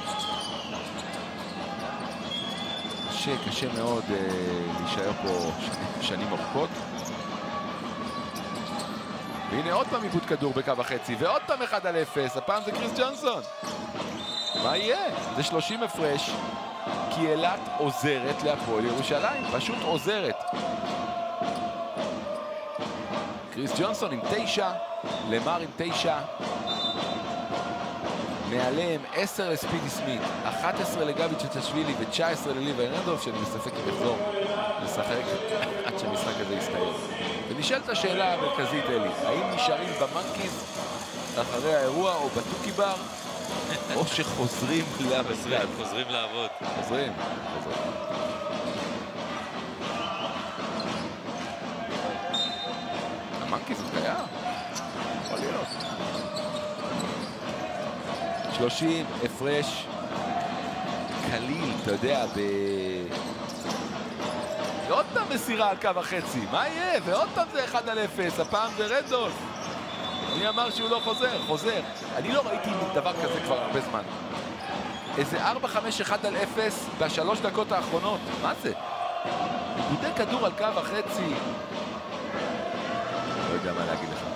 קשה מאוד להישאר פה שנים ארוכות. והנה עוד פעם עיבוד כדור בקו החצי, ועוד פעם 1-0, הפעם זה קריס ג'ונסון. מה יהיה? זה 30 הפרש, כי אילת עוזרת להפועל ירושלים, פשוט עוזרת. קריס ג'ונסון עם 9, למר עם 9, מעליהם 10 לספידי סמית, 11 לגבי צ'צ'שווילי ו19 לליבה ארנדוב, שאני מספק אם יחזור לשחק עד שהמשחק הזה יסתיים. ונשאלת השאלה המרכזית, אלי, האם נשארים במנקיז אחרי האירוע או בטוקי בר, או שחוזרים למרכז? חוזרים לעבוד. חוזרים. המנקיז הוא קיים. יכול להיות. 30 הפרש קליל, אתה יודע, ועוד פעם מסירה על קו החצי, מה יהיה? ועוד פעם זה 1-0, הפעם זה רנדולף. מי אמר שהוא לא חוזר? חוזר. אני לא ראיתי דבר כזה כבר הרבה זמן. איזה 4-5-1-0 בשלוש דקות האחרונות, מה זה? עיבודי כדור על קו החצי. לא יודע מה להגיד לך.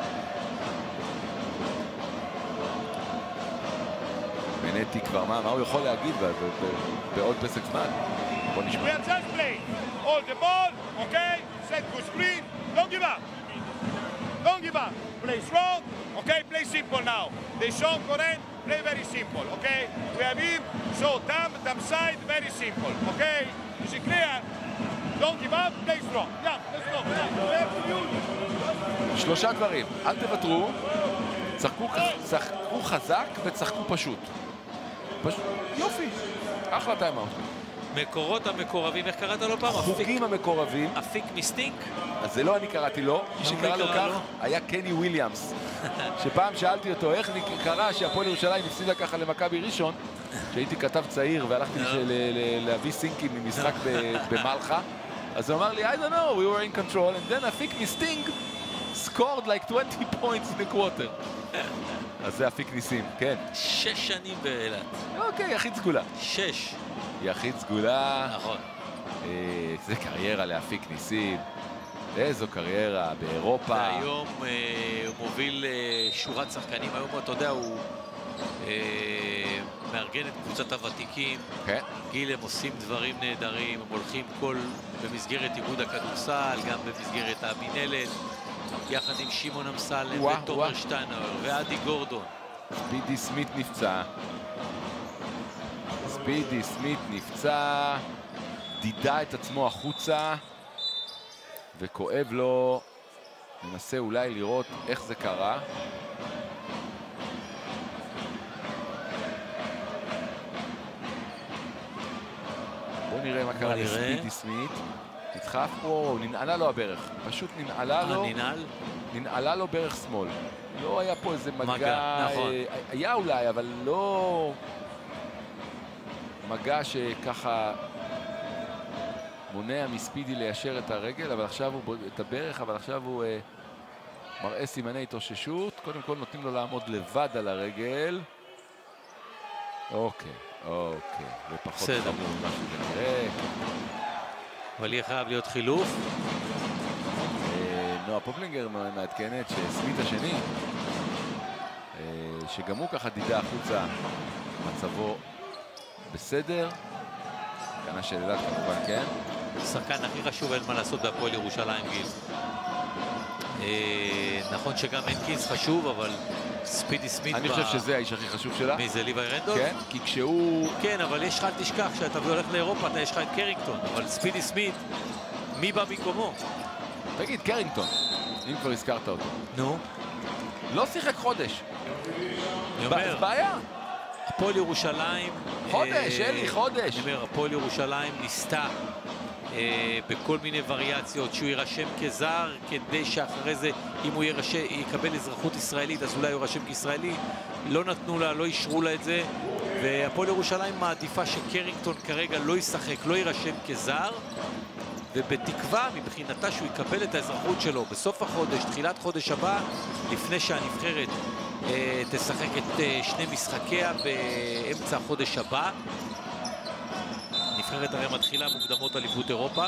מנטי כבר, מה הוא יכול להגיד בעוד פסק זמן? בוא נשמע. We have just played. All the ball, okay? Set to sprint. Don't give up. Don't give up. Play strong, okay? Play simple now. They show Koren, play very simple, okay? We have him, show Tam side, very simple, okay? Is it clear? Don't give up, play strong. Yeah, let's go. שלושה דברים, אל תוותרו, צחקו חזק וצחקו פשוט. יופי, אחלה טיימאוט. מקורות המקורבים, איך קראת לו פעם? חוקים המקורבים. אפיק מיסטינק? אז זה לא אני קראתי לו, מי שקרא לו כך היה קני וויליאמס. שפעם שאלתי אותו איך קרה שהפועל ירושלים הפסידה ככה למכבי ראשון, שהייתי כתב צעיר והלכתי להביא סינקים ממשחק במלחה, אז הוא אמר לי, I don't know, we were in control, and then אפיק מיסטינק scored like 20 points in the quarter. אז זה אפיק ניסים, כן. 6 שנים באילת. אוקיי, יחיד סגולה. 6. יחיד סגולה. נכון. זה קריירה לאפיק ניסים. איזו קריירה באירופה. והיום הוא מוביל שורת שחקנים. היום, אתה יודע, הוא מארגן את קבוצת הוותיקים. כן. גיל, הם עושים דברים נהדרים. הם הולכים במסגרת איגוד הכדורסל, גם במסגרת המנהלת. יחד עם שמעון אמסלם ותומר שטיינאוור ואדי גורדון. ספידי סמית נפצע. ספידי סמית נפצע. דידה את עצמו החוצה. וכואב לו. ננסה אולי לראות איך זה קרה. בואו נראה מה קרה לספידי סמית. נדחף פה, ננעלה לו הברך, פשוט ננעלה לו, ננעלה לו ברך שמאל. לא היה פה איזה מגע, נכון. היה אולי, אבל לא מגע שככה מונע מספידי ליישר את הרגל, אבל עכשיו הוא, את הברך, אבל עכשיו הוא מראה סימני התאוששות. קודם כל נותנים לו לעמוד לבד על הרגל. אוקיי, ופחות חמור ממה שזה נראה. אבל יהיה חייב להיות חילוף. נועה פופלינגר מעדכנת שסמית השני, שגם הוא ככה דידה החוצה, מצבו בסדר. כאן השאלה כמובן, כן? השחקן הכי חשוב, אין מה לעשות בהפועל ירושלים, גיל. נכון שגם הנקינס חשוב, אבל ספידי סמית... אני חושב שזה האיש הכי חשוב שלה. מי זה, ליוואי רנדולף? כן, כי כשהוא... כן, אבל יש לך, אל תשכח, כשאתה הולך לאירופה, יש לך את קרינגטון, אבל ספידי סמית, מי בא במקומו? תגיד, קרינגטון, אם כבר הזכרת אותו. נו? לא שיחק חודש. אני אומר... בעיה. הפועל ירושלים... חודש, אלי, חודש. אני אומר, הפועל ירושלים ניסתה בכל מיני וריאציות שהוא יירשם כזר, כדי שאחרי זה, אם הוא יקבל אזרחות ישראלית, אז אולי הוא יירשם כישראלי. לא נתנו לה, לא אישרו לה את זה, והפועל ירושלים מעדיפה שקרינגטון כרגע לא ישחק, לא יירשם כזר, ובתקווה מבחינתה שהוא יקבל את האזרחות שלו בסוף החודש, תחילת חודש הבא, לפני שהנבחרת תשחק את שני משחקיה באמצע החודש הבא. הנבחרת הרי מתחילה מוקדמות אליפות אירופה.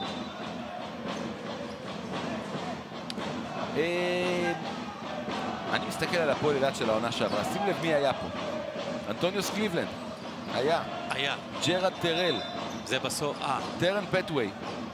אני מסתכל על הפועל אילת של העונה שעברה, שים לב מי היה פה. אנטוניוס קליבלנד היה. ג'רד טרל. זה בסוף. טרן פטווי.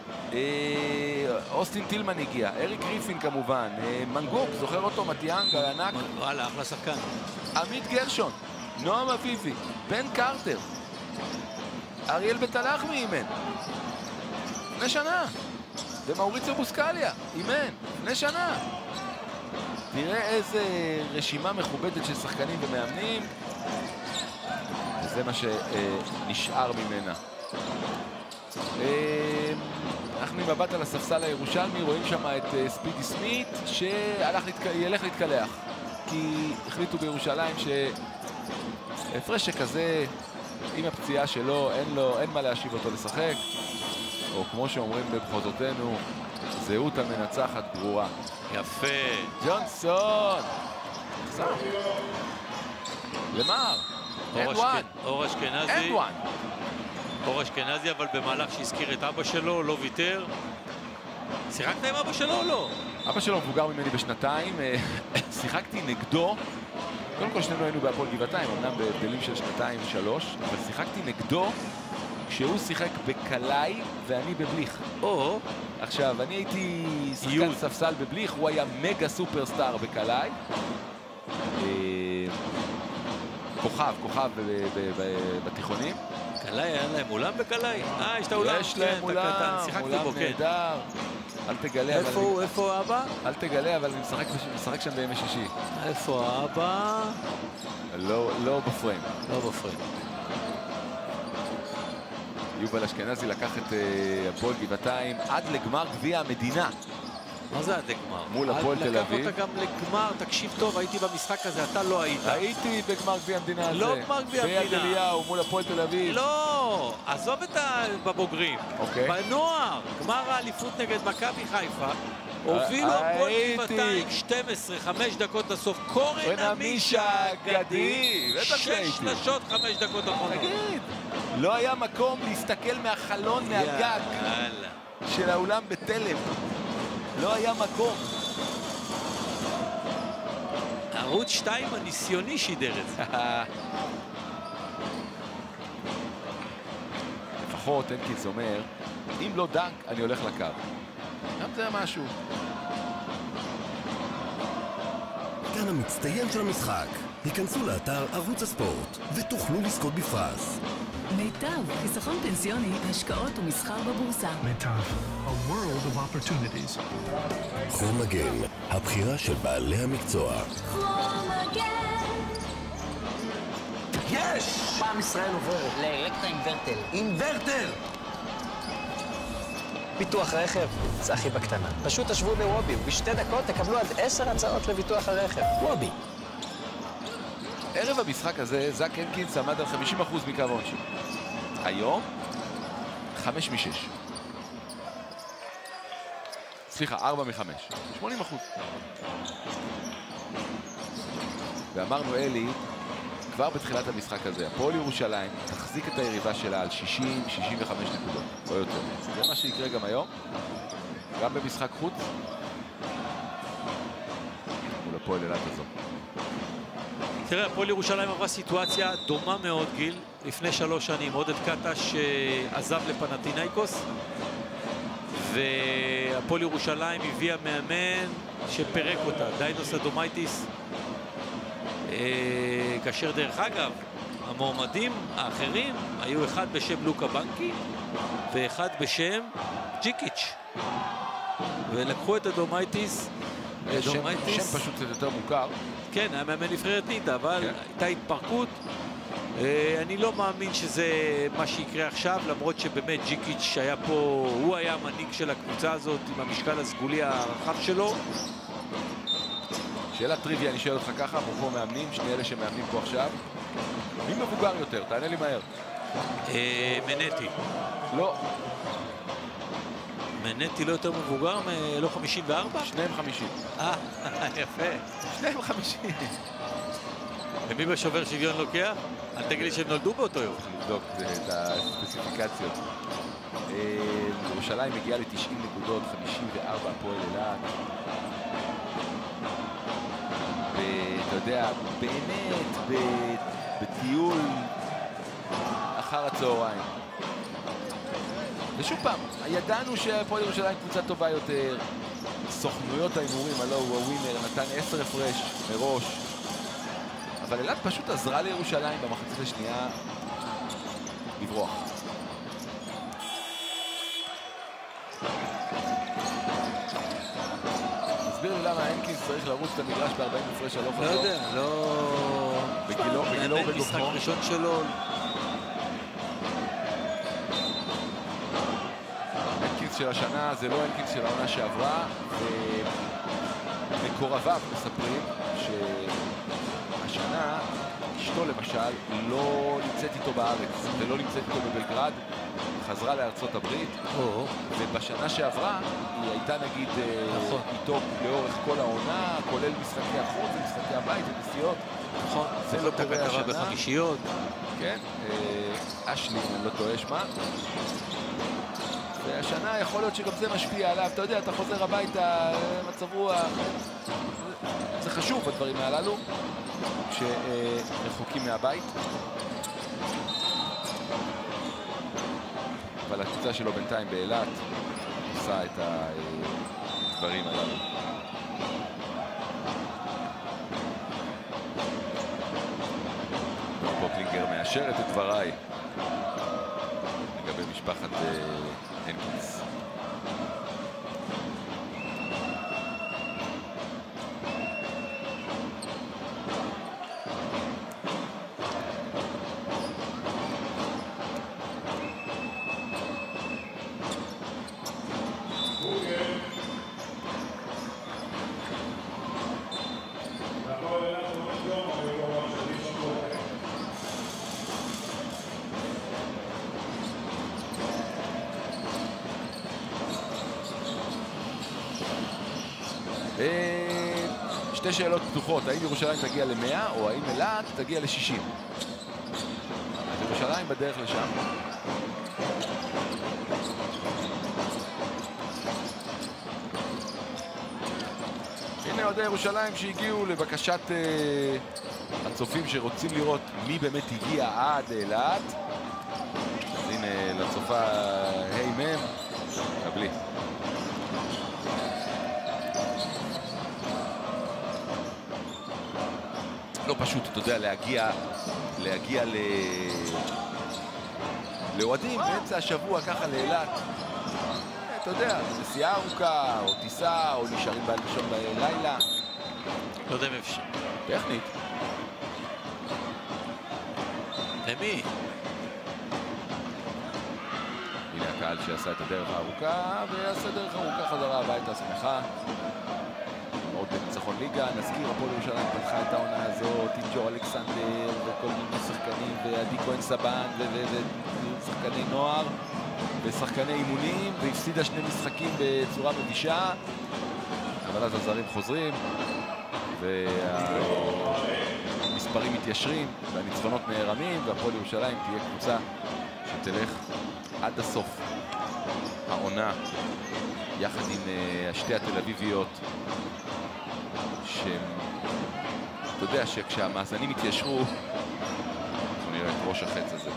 אוסטין טילמן הגיע, אריק ריפין כמובן, מנגוק, זוכר אותו, מטיאנג, הענק. וואלה, אחלה שחקן. עמית גרשון, נועם אביבי, בן קרטר, אריאל בטלחמי אימן. לפני שנה. ומאוריציו בוסקליה, אימן. לפני שנה. תראה איזה רשימה מכובדת של שחקנים ומאמנים. וזה מה שנשאר ממנה. אנחנו עם מבט על הספסל הירושלמי, רואים שם את ספידי סמית שילך להתקלח, כי החליטו בירושלים שהפרש שכזה עם הפציעה שלו אין מה להשיב אותו לשחק, או כמו שאומרים במחוזותינו, זהות המנצחת ברורה. יפה. ג'ונסון למר אור אשכנזי, אור אשכנזי, אבל במהלך שהזכיר את אבא שלו, לא ויתר. שיחקת עם אבא שלו או לא? אבא שלו מבוגר ממני בשנתיים, שיחקתי נגדו. קודם כל שנינו היינו בהפועל גבעתיים, אמנם בהבדלים של 2-3, אבל שיחקתי נגדו כשהוא שיחק בקלעי ואני בבליך. עכשיו, אני הייתי שחקן ספסל בבליך, הוא היה מגה סופרסטאר בקלעי. כוכב בתיכונים. קלעי, היה להם אולם בקלעי? יש את האולם. יש להם אולם נהדר. אל תגלה, איפה אבא? אל תגלה, אבל אני משחק שם בימי שישי. איפה אבא? לא בפריים. לא בפריים. יובל אשכנזי לקח את הפועל גבעתיים עד לגמר גביע המדינה. מה זה עד לגמר? מול הפועל תל אביב. לקח אותה גם לגמר, תקשיב טוב, הייתי במשחק הזה, אתה לא היית. הייתי בגמר גביע המדינה הזה. לא גמר גביע המדינה. ביד אליהו מול הפועל תל אביב. לא, עזוב את בבוגרים. בנוער, גמר האליפות נגד מכבי חיפה. הובילו הפועל גבעתיים 12, 5 דקות לסוף. קורן אמישה אגדי. 6 שלשות, 5 דקות אחרונות. תגיד, לא היה מקום להסתכל מהחלון, מהגג של האולם בתלם. לא היה מקום. ערוץ 2 הניסיוני שידר את זה. לפחות הנקינס אומר, אם לא דנק, אני הולך לקו. גם זה משהו. כאן המצטיין של המשחק. היכנסו לאתר ערוץ הספורט ותוכלו לזכות בפרס. מיטב, חיסכון פנסיוני, השקעות ומסחר בבורסה. מיטב, a world of opportunities. כרום מגן, הבחירה של בעלי המקצוע. כרום מגן. יש! פעם ישראל עוברת לאלקטרה אינברטל. אינברטל! ביטוח רכב, זה הכי בקטנה. פשוט תשבו בוובי, ובשתי דקות תקבלו עד 10 הצעות לביטוח הרכב. וובי. ערב המשחק הזה, זק הנקינס עמד על 50% מקו העונשין. היום, 5 מ-6. סליחה, 4 מ-5. 80%. ואמרנו, אלי, כבר בתחילת המשחק הזה, הפועל ירושלים תחזיק את היריבה שלה על 60-65 נקודות, לא יותר. זה מה שיקרה גם היום, גם במשחק חוץ, מול הפועל אילת הזו. תראה, הפועל ירושלים עברה סיטואציה דומה מאוד, גיל. לפני 3 שנים, עודד קטש עזב לפנתינייקוס, והפועל ירושלים הביאה מאמן שפרק אותה, דיינוס אדומייטיס, כאשר דרך אגב המועמדים האחרים היו אחד בשם לוקה בנקי ואחד בשם ג'יקיץ', ולקחו את אדומייטיס. שם פשוט קצת יותר מוכר. כן, היה מאמן נבחרת ליטא, אבל הייתה התפרקות. אני לא מאמין שזה מה שיקרה עכשיו, למרות שבאמת ג'יקיץ' היה פה, הוא היה המנהיג של הקבוצה הזאת עם המשקל הסגולי הרחב שלו. שאלה טריוויה, אני שואל אותך ככה, אפרופו מאמנים, שני אלה שמאמנים פה עכשיו, מי מבוגר יותר? תענה לי מהר. מנטי. לא. מנטי לא יותר מבוגר, לא 54? שניהם 50. יפה. שניהם 50. ומי בשובר שוויון לוקח? אל תגיד לי שהם נולדו באותו יום. לבדוק את הספציפיקציות. ירושלים מגיעה ל-90 נקודות, 54 הפועל אילת. ואתה יודע, באמת, בטיול אחר הצהריים. ושוב פעם, ידענו שהפועל ירושלים קבוצה טובה יותר. סוכנויות ההימורים, הלא הוא הווינר, נתן 10 הפרש מראש. אבל אילת פשוט עזרה לירושלים במחצית השנייה לברוח. תסביר לי למה הנקינס צריך לרוץ את המגרש ב-40 הפרש הלוך חזור. לא יודע, לא... בגילו ובגופו. משחק ראשון שלו. הנקינס של השנה זה לא הנקינס של העונה שעברה, ומקורביו מספרים שהשנה אשתו למשל לא נמצאת איתו בארץ ולא נמצאת איתו בבלגרד, חזרה לארצות הברית, ובשנה שעברה היא הייתה נגיד איתו לאורך כל העונה, כולל משחקי החוץ ומשחקי הבית ונסיעות. נכון, זה לא קורה השנה. בחמישיות. כן, אשלי, אני לא טועה שמה. והשנה יכול להיות שגם זה משפיע עליו, אתה יודע, אתה חוזר הביתה, מצב רוח, זה חשוב הדברים הללו, כשרחוקים מהבית. אבל הקבוצה שלו בינתיים באילת עושה את הדברים הללו. פופלינגר מאשרת את דבריי לגבי משפחת הנקינס. שתי שאלות פתוחות, האם ירושלים תגיע ל-100 או האם אילת תגיע ל-60? ירושלים בדרך לשם. הנה עוד ירושלים שהגיעו לבקשת הצופים שרוצים לראות מי באמת הגיע עד אילת. אז הנה לצופה היי מם, קבלי. לא פשוט, אתה יודע, להגיע לאוהדים באמצע השבוע ככה לאילת. אתה יודע, נסיעה ארוכה, או טיסה, או נשארים לישון בלילה. לא יודע אם אפשר. טכנית. למי? הנה הקהל שעשה את הדרך הארוכה, ועשה דרך ארוכה חזרה הביתה, שמחה. עוד בניצחון ליגה, נזכיר, הפועל ירושלים פתחה את העונה הזאת עם ג'ו אלכסנדר וכל מיני שחקנים ועדי כהן סבן ושחקני נוער ושחקני אימונים, והפסידה שני משחקים בצורה מבישה, אבל אז הזרים חוזרים והמספרים מתיישרים והניצחונות נערמים, והפועל ירושלים תהיה קבוצה שתלך עד הסוף העונה יחד עם שתי התל אביביות, אתה יודע שכשהמאזנים התיישרו, אנחנו נראה את ראש החץ הזה.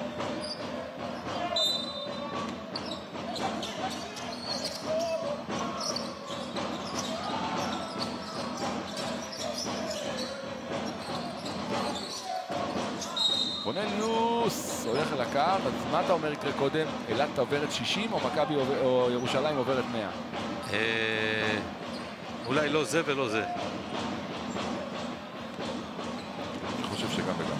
קורנליוס הולך אל הקו, אז מה אתה אומר יקרה קודם? אילת עוברת 60 או מכבי או ירושלים עוברת 100? אולי לא זה ולא זה. אני חושב שגם וגם.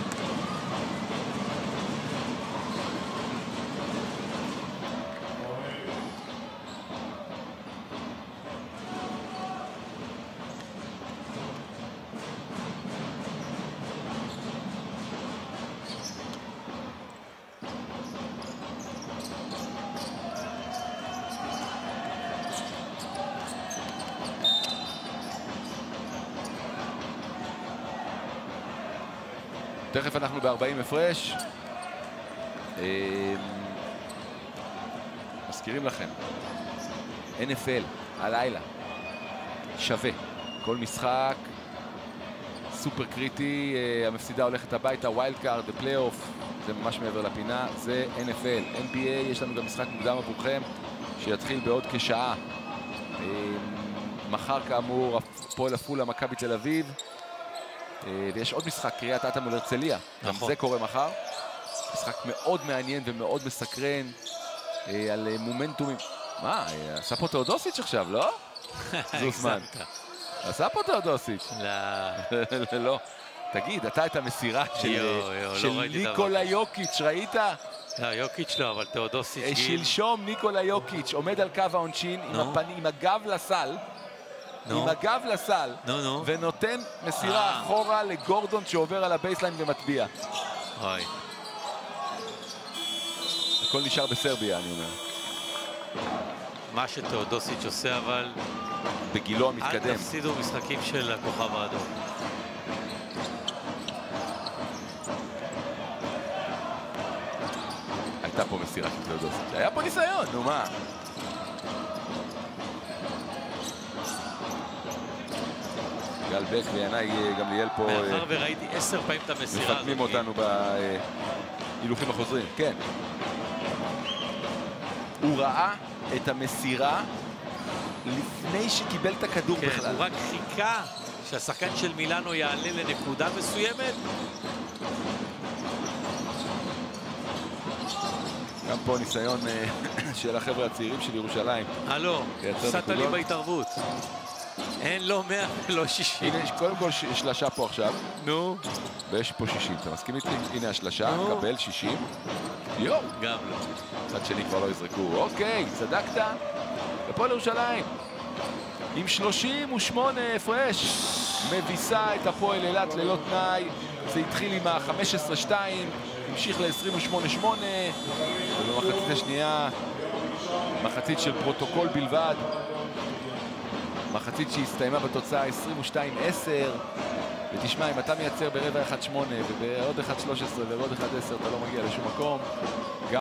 תכף אנחנו ב-40 הפרש. מזכירים לכם, NFL, הלילה, שווה. כל משחק, סופר קריטי, המפסידה הולכת הביתה, ווילד קארד, הפלייאוף, זה ממש מעבר לפינה, זה NFL. NBA, יש לנו גם משחק מוקדם עבורכם, שיתחיל בעוד כשעה. מחר כאמור, הפועל עפולה, מכבי תל אביב. ויש עוד משחק, קריית אתא מול הרצליה. גם זה קורה מחר. משחק מאוד מעניין ומאוד מסקרן על מומנטומים. מה, עשה פה תאודוסיץ' עכשיו, לא? זוסמן. עשה פה תאודוסיץ'. לא. תגיד, אתה את המסירה של ניקולה יוקיץ', ראית? לא, יוקיץ' לא, אבל תאודוסיץ' שלשום ניקולה יוקיץ' עומד על קו העונשין עם הגב לסל. עם הגב לסל, ונותן מסירה אחורה לגורדון שעובר על הבייסליין ומטביע. אוי. הכל נשאר בסרביה, אני אומר. מה שתאודוסיץ' עושה, אבל... בגילו המתקדם. אל תפסידו משחקים של הכוכב האדום. הייתה פה מסירה של תאודוסיץ'. היה פה ניסיון, נו מה? גל בק ועיניי גמליאל פה... מאחר וראיתי 10 פעמים את המסירה הזאת. מפתמים אותנו בהילוכים החוזרים. כן. הוא ראה את המסירה לפני שקיבל את הכדור בכלל. הוא רק חיכה שהשחקן של מילאנו יעלה לנקודה מסוימת. גם פה ניסיון של החבר'ה הצעירים של ירושלים. הלו, הפסדת לי בהתערבות. אין לא 100 ולא 60. הנה, קודם כל שלשה פה עכשיו. נו. ויש פה 60. אתה מסכים איתי? הנה השלשה, קבל 60. יואו. גם לא. צד שני כבר לא יזרקו. אוקיי, צדקת. הפועל ירושלים. עם 38 הפרש. מביסה את הפועל אילת ללא תנאי. זה התחיל עם ה-15-2. המשיך ל-28-8. ובמחצית השנייה, מחצית של פרוטוקול בלבד. מחצית שהסתיימה בתוצאה 22-10, ותשמע, אם אתה מייצר ברבע 1-8 ובעוד 1-13 ובעוד 1-10 אתה לא מגיע לשום מקום.